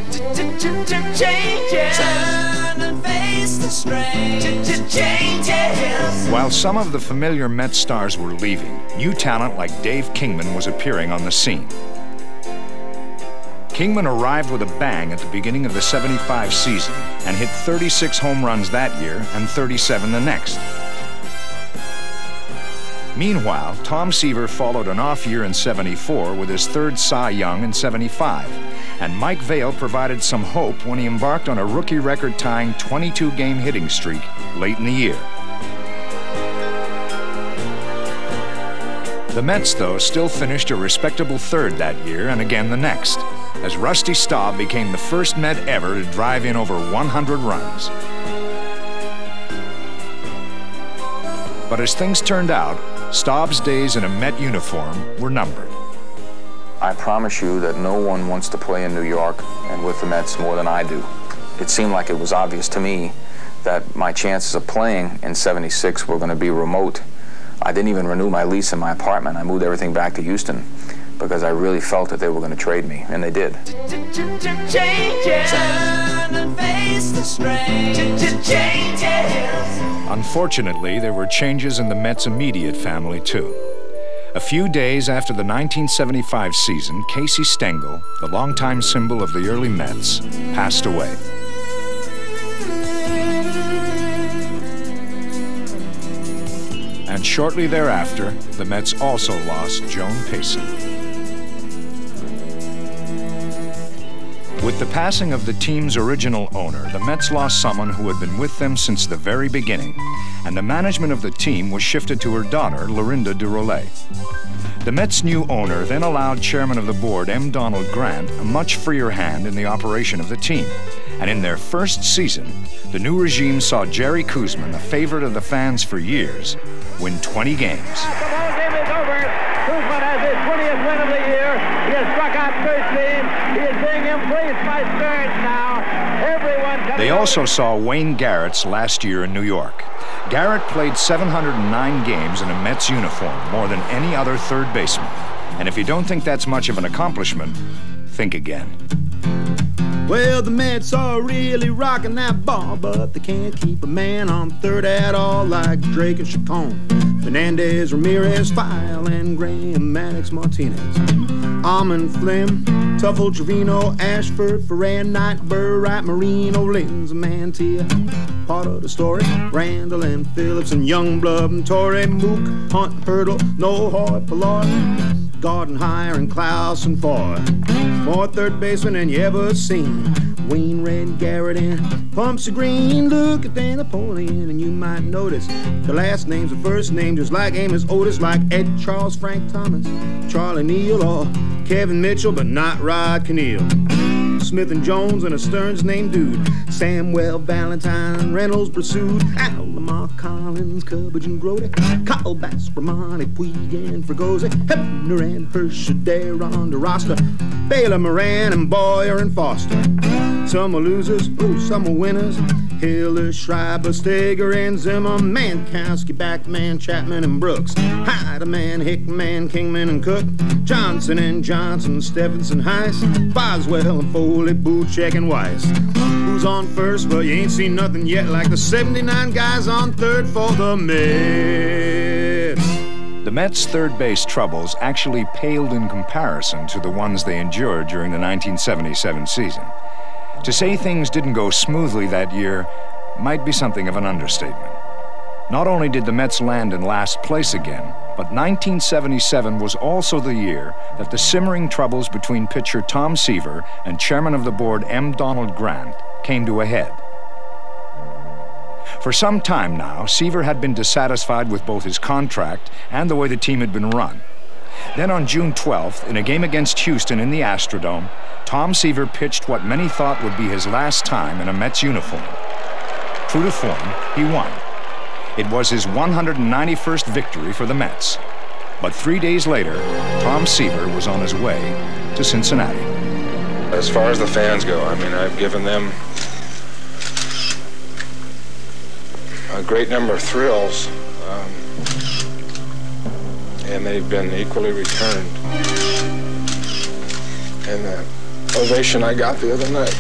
While some of the familiar Met stars were leaving, new talent like Dave Kingman was appearing on the scene. Kingman arrived with a bang at the beginning of the seventy-five season and hit thirty-six home runs that year and thirty-seven the next. Meanwhile, Tom Seaver followed an off year in seventy-four with his third Cy Young in seventy-five, and Mike Vail provided some hope when he embarked on a rookie record-tying twenty-two game hitting streak late in the year. The Mets, though, still finished a respectable third that year and again the next, as Rusty Staub became the first Met ever to drive in over one hundred runs. But as things turned out, Staub's days in a Met uniform were numbered. I promise you that no one wants to play in New York and with the Mets more than I do. It seemed like it was obvious to me that my chances of playing in seventy-six were going to be remote. I didn't even renew my lease in my apartment. I moved everything back to Houston because I really felt that they were going to trade me, and they did. Unfortunately, there were changes in the Mets' immediate family, too. A few days after the nineteen seventy-five season, Casey Stengel, the longtime symbol of the early Mets, passed away. And shortly thereafter, the Mets also lost Joan Payson. With the passing of the team's original owner, the Mets lost someone who had been with them since the very beginning, and the management of the team was shifted to her daughter, Lorinda Duroulé. The Mets' new owner then allowed Chairman of the Board, M. Donald Grant, a much freer hand in the operation of the team. And in their first season, the new regime saw Jerry Koosman, a favorite of the fans for years, win twenty games. The ball game is over. Koosman has his twentieth win of the year. He has struck out thirteen. He is being embraced by Stearns now. Everyone. They also saw Wayne Garrett's last year in New York. Garrett played seven hundred nine games in a Mets uniform, more than any other third baseman. And if you don't think that's much of an accomplishment, think again. Well, the Mets are really rocking that ball, but they can't keep a man on third at all like Drake and Chacon. Fernandez, Ramirez, File, and Graham, Maddox, Martinez. Almond, Flynn, Tuffle, Trevino, Ashford, Ferran, Knight, Burr, Wright, Marino, Linz, Mantilla. Part of the story, Randall and Phillips and Youngblood and Torrey, Mook, Hunt, Hurdle, Nohoy, Pilar, Garden, Hire, and Klaus and Foy. More third baseman than you ever seen. Wayne, Red, Garrett, and Pumpsy Green. Look at Dan Napoleon, and you might notice the last name's the first name, just like Amos Otis, like Ed Charles, Frank Thomas, Charlie Neal, or Kevin Mitchell, but not Rod Keneal. Smith and Jones and a Stearns named dude. Samuel Valentine, Reynolds pursued. Al Lamar Collins, Cubbage and Grody. Kyle Bass, Bramante, Puig and Fregosi. Hebner and Hirsch, Adair on the roster. Baylor, Moran and Boyer and Foster. Some are losers, oh, some are winners. Hiller, Schreiber, Steger and Zimmer. Mankowski, Backman, Chapman and Brooks. Heidemann, Hickman, Kingman and Cook. Johnson and Johnson, Stephenson, Heiss. Boswell and Foley, Buchek and Weiss. Who's on first? Well, you ain't seen nothing yet like the seventy-nine guys on third for the Mets. The Mets' third base troubles actually paled in comparison to the ones they endured during the nineteen seventy-seven season. To say things didn't go smoothly that year might be something of an understatement. Not only did the Mets land in last place again, but nineteen seventy-seven was also the year that the simmering troubles between pitcher Tom Seaver and chairman of the board M. Donald Grant came to a head. For some time now, Seaver had been dissatisfied with both his contract and the way the team had been run. Then on June twelfth, in a game against Houston in the Astrodome, Tom Seaver pitched what many thought would be his last time in a Mets uniform. True to form, he won. It was his one hundred ninety-first victory for the Mets. But three days later, Tom Seaver was on his way to Cincinnati. As far as the fans go, I mean, I've given them a great number of thrills, um, and they've been equally returned. And the ovation I got the other night.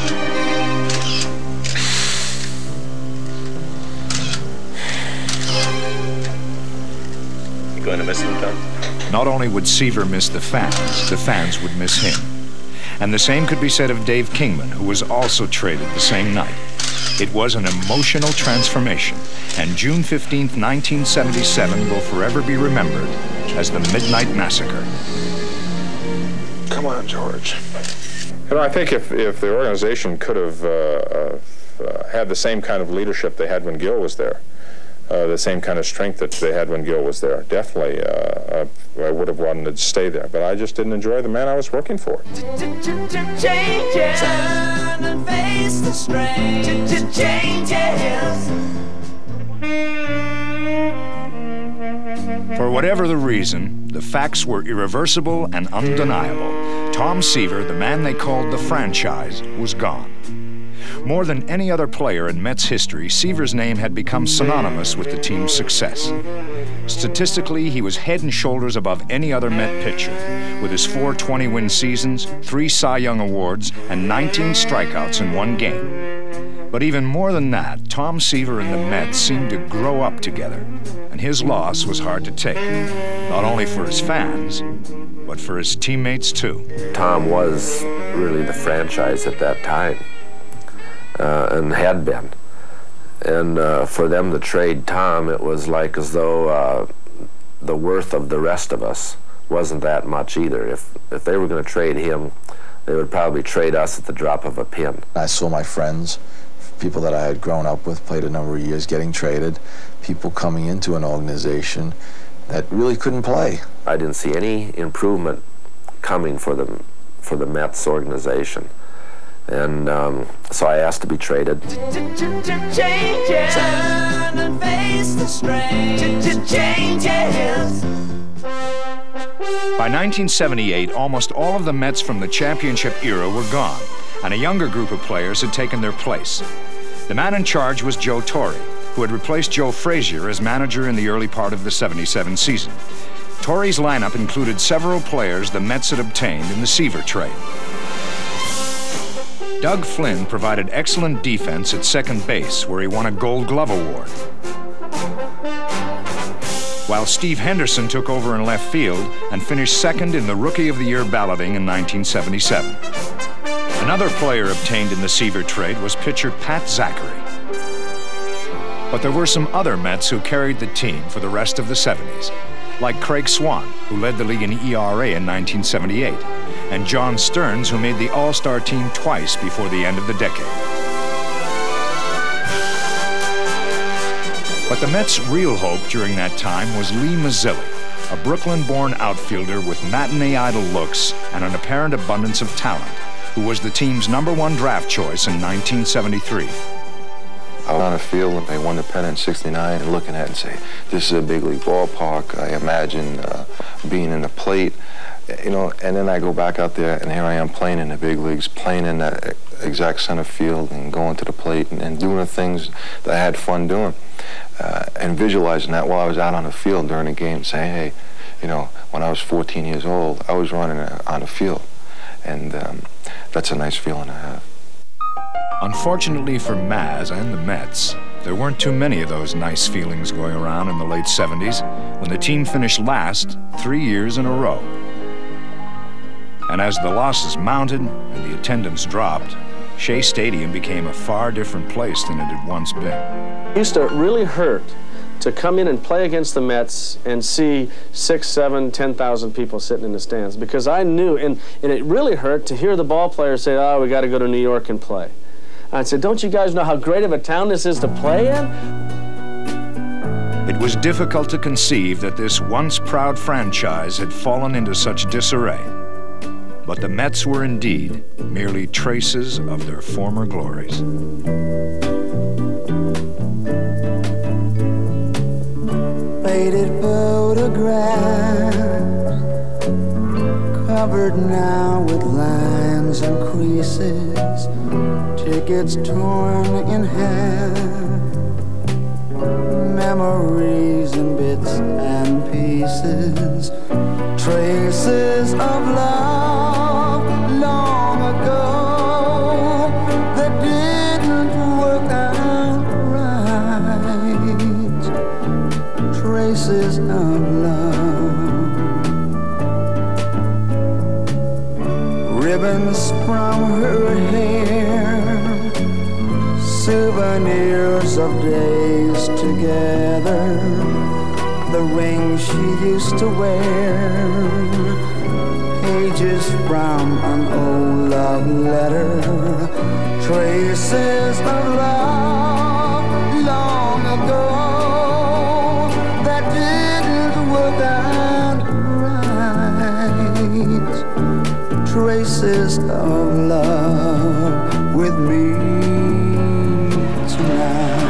You going to miss them, Tom? Not only would Seaver miss the fans, the fans would miss him. And the same could be said of Dave Kingman, who was also traded the same night. It was an emotional transformation, and June fifteenth, nineteen seventy-seven will forever be remembered as the Midnight Massacre. Come on, George. You know, I think if, if the organization could have uh, uh, uh, had the same kind of leadership they had when Gil was there, uh, the same kind of strength that they had when Gil was there, definitely uh, I, I would have wanted to stay there. But I just didn't enjoy the man I was working for. Changes. Turn and face the strain. Changes. For whatever the reason, the facts were irreversible and undeniable. Tom Seaver, the man they called the franchise, was gone. More than any other player in Mets history, Seaver's name had become synonymous with the team's success. Statistically, he was head and shoulders above any other Met pitcher, with his four twenty-win seasons, three Cy Young Awards, and nineteen strikeouts in one game. But even more than that, Tom Seaver and the Mets seemed to grow up together, and his loss was hard to take, not only for his fans, but for his teammates too. Tom was really the franchise at that time, uh, and had been. And uh, for them to trade Tom, it was like as though uh, the worth of the rest of us wasn't that much either. If, if they were going to trade him, they would probably trade us at the drop of a pin. I saw my friends, people that I had grown up with, played a number of years, getting traded, people coming into an organization that really couldn't play. I didn't see any improvement coming for the, for the Mets organization. And um, so I asked to be traded. Changes. Turn and face the strain. Changes. By nineteen seventy-eight, almost all of the Mets from the championship era were gone, and a younger group of players had taken their place. The man in charge was Joe Torre, who had replaced Joe Frazier as manager in the early part of the seventy-seven season. Torre's lineup included several players the Mets had obtained in the Seaver trade. Doug Flynn provided excellent defense at second base, where he won a Gold Glove Award. while Steve Henderson took over in left field and finished second in the Rookie of the Year balloting in nineteen seventy-seven. Another player obtained in the Seaver trade was pitcher Pat Zachary. But there were some other Mets who carried the team for the rest of the seventies, like Craig Swan, who led the league in E R A in nineteen seventy-eight, and John Stearns, who made the All-Star team twice before the end of the decade. But the Mets' real hope during that time was Lee Mazzilli, a Brooklyn-born outfielder with matinee idol looks and an apparent abundance of talent, who was the team's number one draft choice in nineteen seventy-three. I was on a field when they won the pennant in sixty-nine and looking at it and say, this is a big league ballpark. I imagine uh, being in the plate, you know, and then I go back out there and here I am playing in the big leagues, playing in that exact center field and going to the plate and, and doing the things that I had fun doing. Uh, and visualizing that while I was out on the field during the game, saying, hey, you know, when I was fourteen years old, I was running on the field. And um, that's a nice feeling to have. Unfortunately for Maz and the Mets, there weren't too many of those nice feelings going around in the late seventies when the team finished last three years in a row. And as the losses mounted and the attendance dropped, Shea Stadium became a far different place than it had once been. It used to really hurt to come in and play against the Mets and see six, seven, ten thousand people sitting in the stands, because I knew, and, and it really hurt to hear the ball players say, oh, we got to go to New York and play. And I said, don't you guys know how great of a town this is to play in? It was difficult to conceive that this once proud franchise had fallen into such disarray. But the Mets were indeed merely traces of their former glories. Faded photographs, covered now with lines and creases, tickets torn in half, memories in bits and pieces, traces of love long ago that didn't work out right, traces of love, ribbons from her hair, souvenirs of days together, the ring she used to wear, pages from an old love letter, traces of love long ago that didn't work out right, traces of love with me tonight.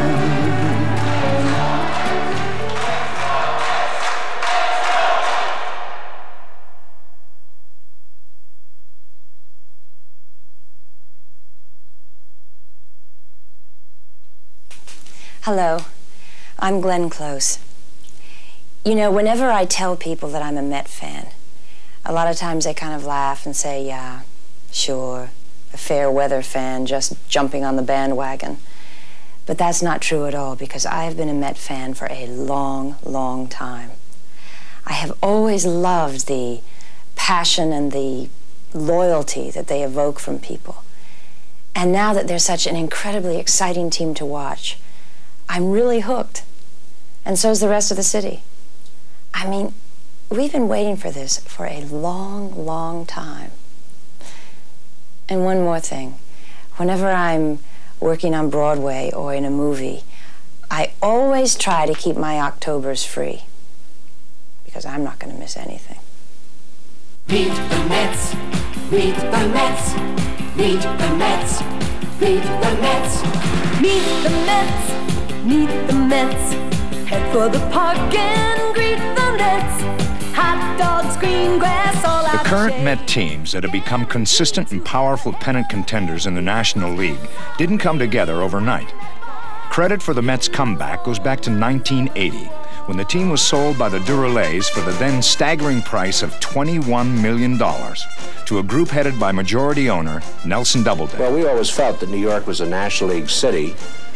Hello, I'm Glenn Close. You know, whenever I tell people that I'm a Met fan, a lot of times they kind of laugh and say, yeah, sure, a fair weather fan just jumping on the bandwagon. But that's not true at all, because I have been a Met fan for a long, long time. I have always loved the passion and the loyalty that they evoke from people. And now that they're such an incredibly exciting team to watch, I'm really hooked, and so is the rest of the city. I mean, we've been waiting for this for a long, long time. And one more thing, whenever I'm working on Broadway or in a movie, I always try to keep my Octobers free, because I'm not going to miss anything. Meet the Mets, meet the Mets, meet the Mets, meet the Mets, meet the Mets. Meet the Mets, head for the park and greet the Nets. Hot dogs, green grass, all out. The current Met teams that have become consistent and powerful pennant contenders in the National League didn't come together overnight. Credit for the Mets' comeback goes back to nineteen eighty, when the team was sold by the Duraleys for the then staggering price of twenty-one million dollars to a group headed by majority owner Nelson Doubleday. Well, we always felt that New York was a National League city.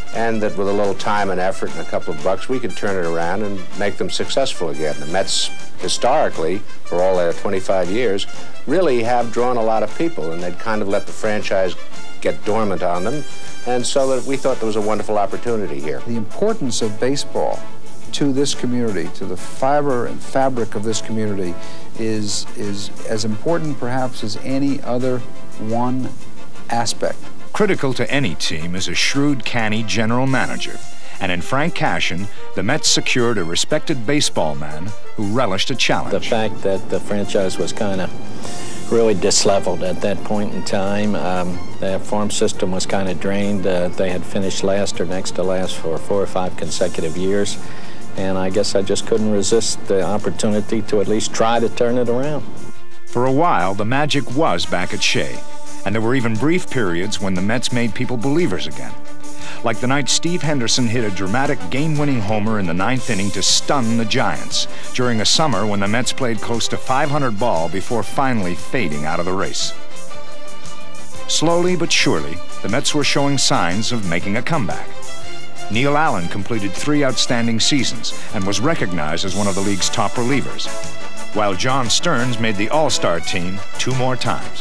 and that with a little time and effort and a couple of bucks, we could turn it around and make them successful again. The Mets, historically, for all their twenty-five years, really have drawn a lot of people, and they'd kind of let the franchise get dormant on them, and so that we thought there was a wonderful opportunity here. The importance of baseball to this community, to the fiber and fabric of this community, is, is as important perhaps as any other one aspect. Critical to any team is a shrewd, canny general manager. And in Frank Cashen, the Mets secured a respected baseball man who relished a challenge. The fact that the franchise was kind of really disleveled at that point in time. Um, their farm system was kind of drained. Uh, they had finished last or next to last for four or five consecutive years. And I guess I just couldn't resist the opportunity to at least try to turn it around. For a while, the magic was back at Shea. And there were even brief periods when the Mets made people believers again. Like the night Steve Henderson hit a dramatic game-winning homer in the ninth inning to stun the Giants, during a summer when the Mets played close to five hundred ball before finally fading out of the race. Slowly but surely, the Mets were showing signs of making a comeback. Neil Allen completed three outstanding seasons and was recognized as one of the league's top relievers, while John Stearns made the All-Star team two more times.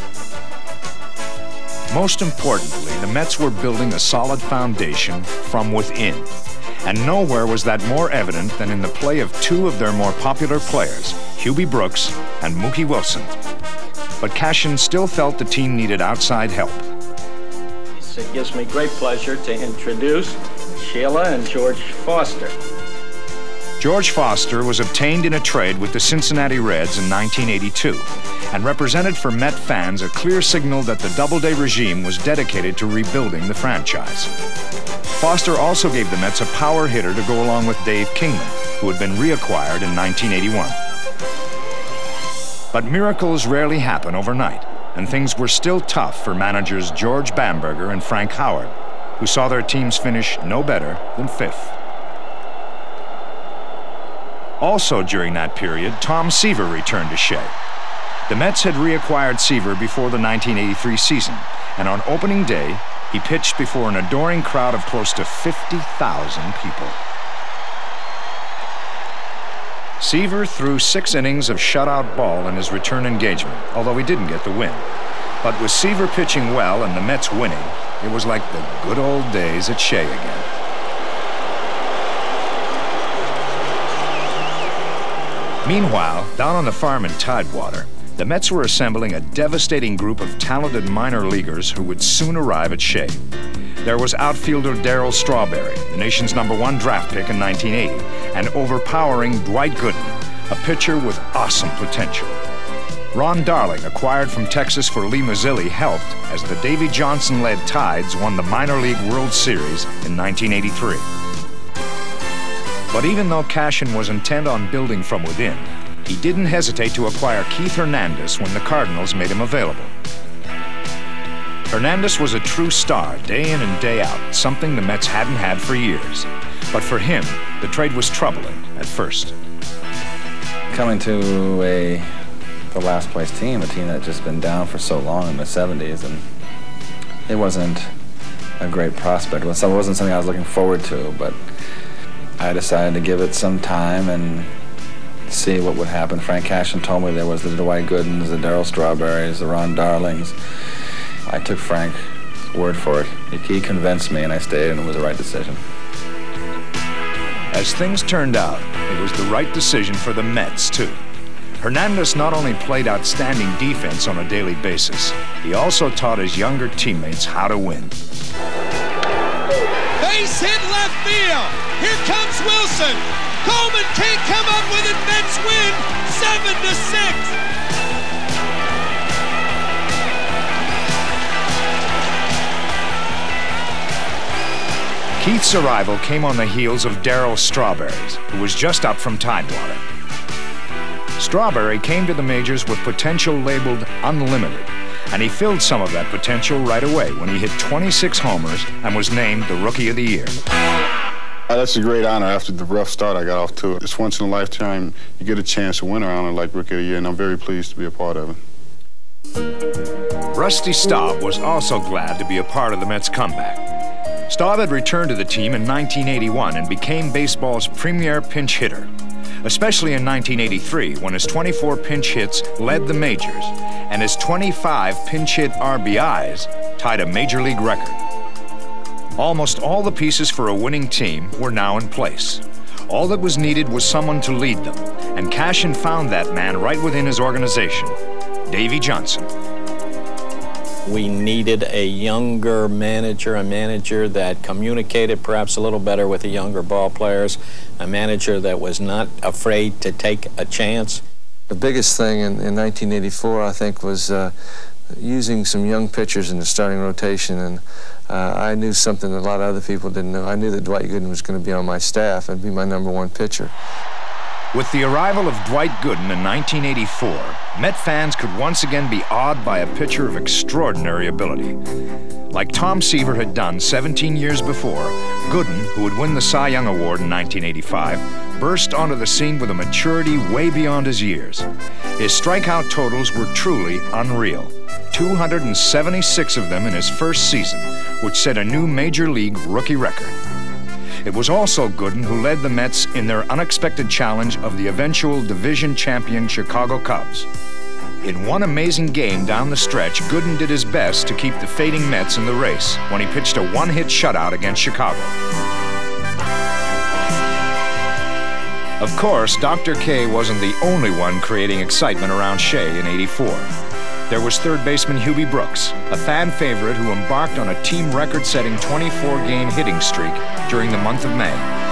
Most importantly, the Mets were building a solid foundation from within. And nowhere was that more evident than in the play of two of their more popular players, Hubie Brooks and Mookie Wilson. But Cashen still felt the team needed outside help. It gives me great pleasure to introduce Sheila and George Foster. George Foster was obtained in a trade with the Cincinnati Reds in nineteen eighty-two and represented for Met fans a clear signal that the Doubleday regime was dedicated to rebuilding the franchise. Foster also gave the Mets a power hitter to go along with Dave Kingman, who had been reacquired in nineteen eighty-one. But miracles rarely happen overnight, and things were still tough for managers George Bamberger and Frank Howard, who saw their teams finish no better than fifth. Also during that period, Tom Seaver returned to Shea. The Mets had reacquired Seaver before the nineteen eighty-three season, and on opening day, he pitched before an adoring crowd of close to fifty thousand people. Seaver threw six innings of shutout ball in his return engagement, although he didn't get the win. But with Seaver pitching well and the Mets winning, it was like the good old days at Shea again. Meanwhile, down on the farm in Tidewater, the Mets were assembling a devastating group of talented minor leaguers who would soon arrive at Shea. There was outfielder Darryl Strawberry, the nation's number one draft pick in nineteen eighty, and overpowering Dwight Gooden, a pitcher with awesome potential. Ron Darling, acquired from Texas for Lee Mazzilli, helped as the Davey Johnson-led Tides won the Minor League World Series in nineteen eighty-three. But even though Cashen was intent on building from within, he didn't hesitate to acquire Keith Hernandez when the Cardinals made him available. Hernandez was a true star day in and day out, something the Mets hadn't had for years. But for him, the trade was troubling at first. Coming to a the last place team, a team that had just been down for so long in the seventies, and it wasn't a great prospect. It wasn't something I was looking forward to, but I decided to give it some time and see what would happen. Frank Cashen told me there was the Dwight Goodens, the Darryl Strawberries, the Ron Darlings. I took Frank's word for it. He convinced me, and I stayed, and it was the right decision. As things turned out, it was the right decision for the Mets, too. Hernandez not only played outstanding defense on a daily basis, he also taught his younger teammates how to win. Base hit left field. Here comes Wilson. Coleman can't come up with it. Mets win seven to six. Keith's arrival came on the heels of Darryl Strawberry's, who was just up from Tidewater. Strawberry came to the majors with potential labeled unlimited, and he filled some of that potential right away when he hit twenty-six homers and was named the Rookie of the Year. That's a great honor after the rough start I got off to. It's once in a lifetime you get a chance to win an honor like Rookie of the Year, and I'm very pleased to be a part of it. Rusty Staub was also glad to be a part of the Mets' comeback. Staub had returned to the team in nineteen eighty-one and became baseball's premier pinch hitter, especially in nineteen eighty-three when his twenty-four pinch hits led the majors and his twenty-five pinch hit R B Is tied a major league record. Almost all the pieces for a winning team were now in place. All that was needed was someone to lead them, and Cashin found that man right within his organization, Davey Johnson. We needed a younger manager, a manager that communicated perhaps a little better with the younger ball players, a manager that was not afraid to take a chance. The biggest thing in, in nineteen eighty-four, I think, was uh, using some young pitchers in the starting rotation, and uh, I knew something that a lot of other people didn't know. I knew that Dwight Gooden was going to be on my staff and be my number one pitcher. With the arrival of Dwight Gooden in nineteen eighty-four, Met fans could once again be awed by a pitcher of extraordinary ability. Like Tom Seaver had done seventeen years before, Gooden, who would win the Cy Young Award in nineteen eighty-five, burst onto the scene with a maturity way beyond his years. His strikeout totals were truly unreal, two hundred seventy-six of them in his first season, which set a new major league rookie record. It was also Gooden who led the Mets in their unexpected challenge of the eventual division champion Chicago Cubs. In one amazing game down the stretch, Gooden did his best to keep the fading Mets in the race when he pitched a one-hit shutout against Chicago. Of course, Doctor K wasn't the only one creating excitement around Shea in eighty-four. There was third baseman Hubie Brooks, a fan favorite who embarked on a team record-setting twenty-four game hitting streak during the month of May.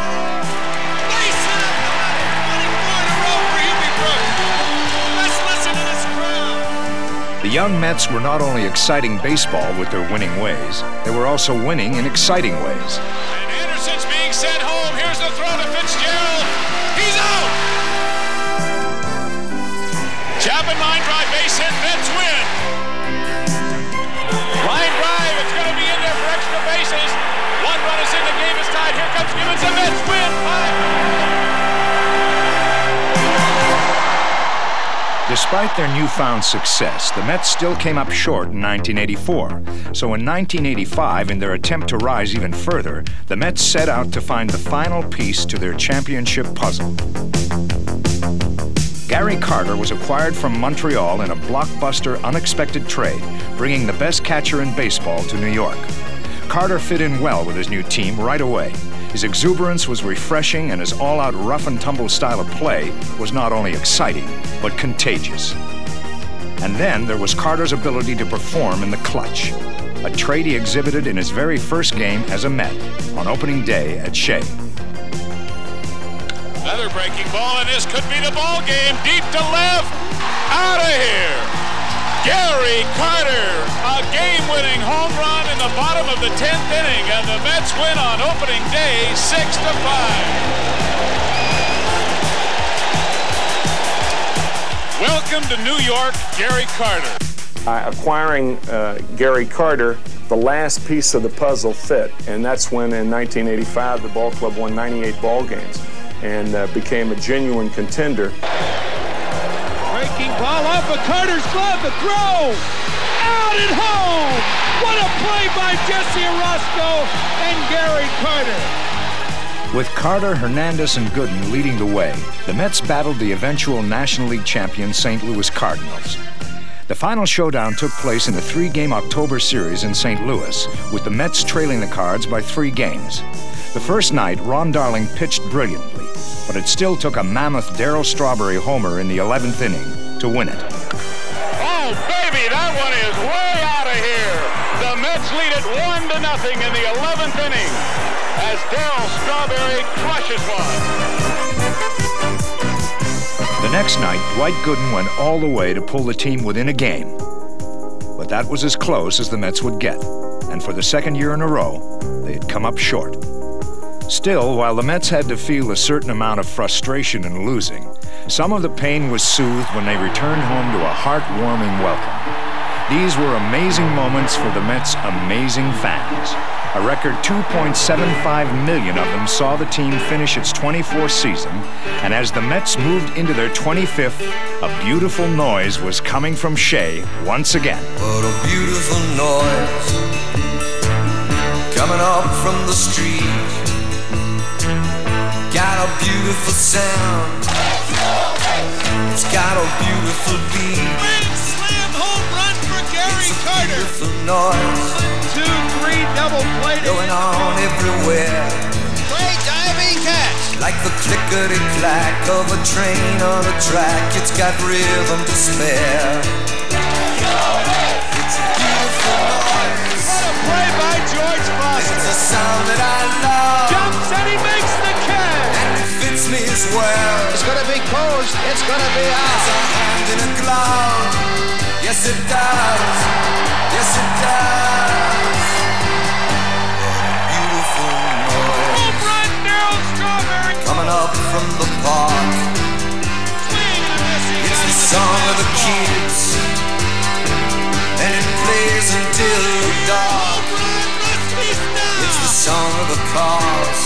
The young Mets were not only exciting baseball with their winning ways, they were also winning in exciting ways. And Anderson's being sent home. Here's the throw to Fitzgerald. He's out! Chapman line drive, base hit, Mets win. Line drive, it's going to be in there for extra bases. One run is in, the game is tied. Here comes Gibbons, the Mets win. Despite their newfound success, the Mets still came up short in nineteen eighty-four. So in nineteen eighty-five, in their attempt to rise even further, the Mets set out to find the final piece to their championship puzzle. Gary Carter was acquired from Montreal in a blockbuster, unexpected trade, bringing the best catcher in baseball to New York. Carter fit in well with his new team right away. His exuberance was refreshing, and his all-out rough-and-tumble style of play was not only exciting, but contagious. And then there was Carter's ability to perform in the clutch, a trait he exhibited in his very first game as a Met on opening day at Shea. Another breaking ball, and this could be the ball game. Deep to left, out of here. Gary Carter, a game-winning home run in the bottom of the tenth inning, and the Mets win on opening day, six to five. Welcome to New York, Gary Carter. Uh, acquiring uh, Gary Carter, the last piece of the puzzle fit, and that's when in nineteen eighty-five the ball club won ninety-eight ball games and uh, became a genuine contender. Breaking ball off of Carter's glove, the throw, out and home! What a play by Jesse Orozco and Gary Carter! With Carter, Hernandez, and Gooden leading the way, the Mets battled the eventual National League champion Saint Louis Cardinals. The final showdown took place in a three-game October series in Saint Louis, with the Mets trailing the Cards by three games. The first night, Ron Darling pitched brilliantly, but it still took a mammoth Darryl Strawberry homer in the eleventh inning to win it. Oh, baby, that one is way out of here. The Mets lead it one to nothing in the eleventh inning as Darryl Strawberry crushes one. The next night, Dwight Gooden went all the way to pull the team within a game. But that was as close as the Mets would get, and for the second year in a row, they had come up short. Still, while the Mets had to feel a certain amount of frustration in losing, some of the pain was soothed when they returned home to a heartwarming welcome. These were amazing moments for the Mets' amazing fans. A record two point seven five million of them saw the team finish its twenty-fourth season, and as the Mets moved into their twenty-fifth, a beautiful noise was coming from Shea once again. What a beautiful noise coming up from the street. Got a beautiful sound, it's got a beautiful beat. Grand slam home run for Gary It's a Carter. beautiful noise One, two, three, double play. going on everywhere. Great diving catch. Like the clickety-clack of a train on a track, it's got rhythm to spare. It's a beautiful noise. What a play by George Foster. It's a sound that I love. Jumps and he makes the catch. And it fits me as well. It's going to be close. It's going to be out. It's a hand in a glove. Yes, it does. Yes, it does. Beautiful noise. Home run, Darryl Strawberry. Coming up from the park. It's the song of the kids, and it plays until dark. It's the song of the cars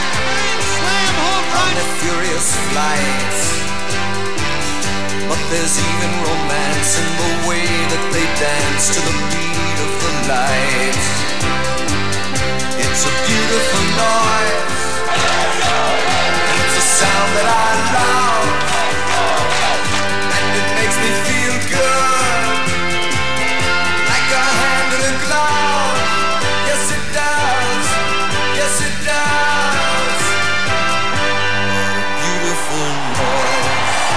on their furious flights. But there's even romance in the way that they dance to the beat of the lights. It's a beautiful noise. It's a sound that I love, and it makes me feel good, like a hand in a glove. Yes, it does. Yes, it does. What a beautiful noise.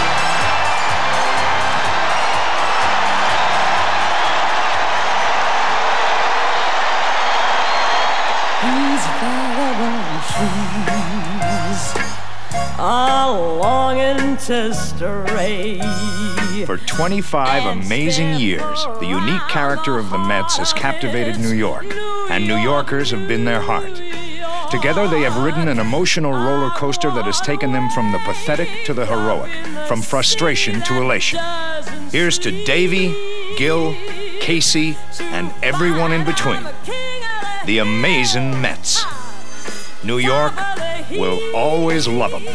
These vagabond shoes are longing to stray. For twenty-five amazing years, the unique character of the Mets has captivated New York, and New Yorkers have been their heart. Together, they have ridden an emotional roller coaster that has taken them from the pathetic to the heroic, from frustration to elation. Here's to Davey, Gil, Casey, and everyone in between. The amazing Mets. New York will always love them.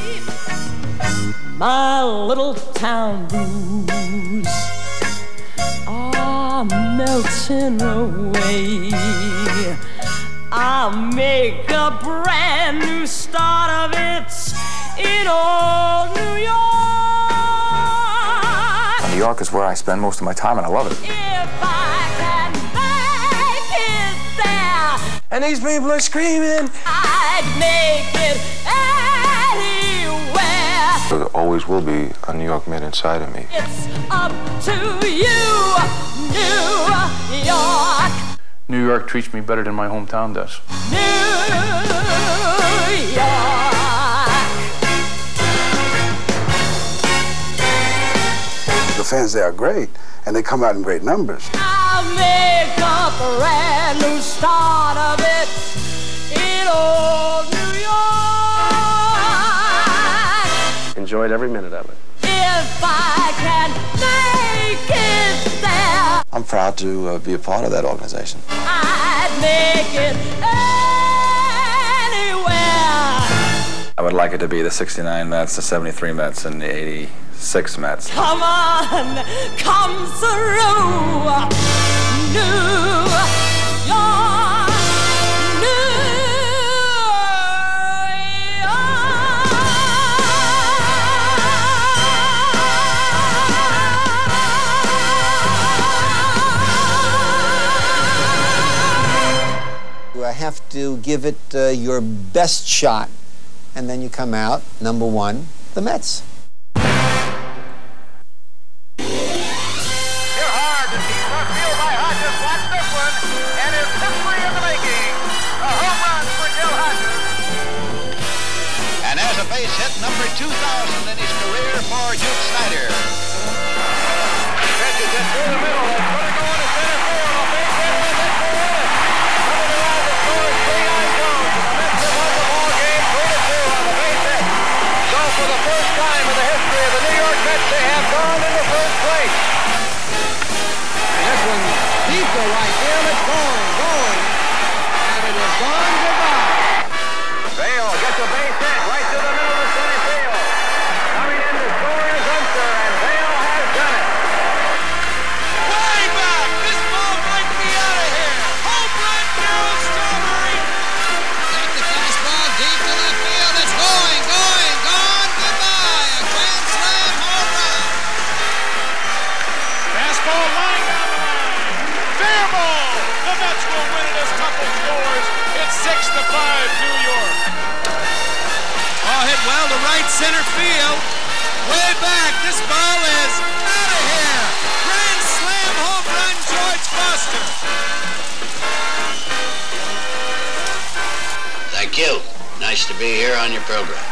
My little town blues are melting away. I'll make a brand new start of it in old New York. New York is where I spend most of my time, and I love it. If I can make it there, And these people are screaming. I'd make it anywhere. There always will be a New York Met inside of me. It's up to you, New York. New York treats me better than my hometown does. New York. The fans there are great, and they come out in great numbers. I'll make a brand new start of it in old New York. Enjoyed every minute of it. If I can make it there, I'm proud to uh, be a part of that organization. I'd make it anywhere. I would like it to be the sixty-nine Mets, the seventy-three Mets, and the eighty-six Mets. Come on, come through, New York, You have to give it uh, your best shot, and then you come out number one, the Mets. And as a base hit number two thousand in his career for Duke Snider. Catches it through the middle. It's going to go into center field. A base hit and a Mets will win it. Coming around the score is J I. Jones. And the Mets have won the ball game three to two on the base hit. So for the first time center field. Way back. This ball is out of here. Grand slam home run, George Foster. Thank you. Nice to be here on your program.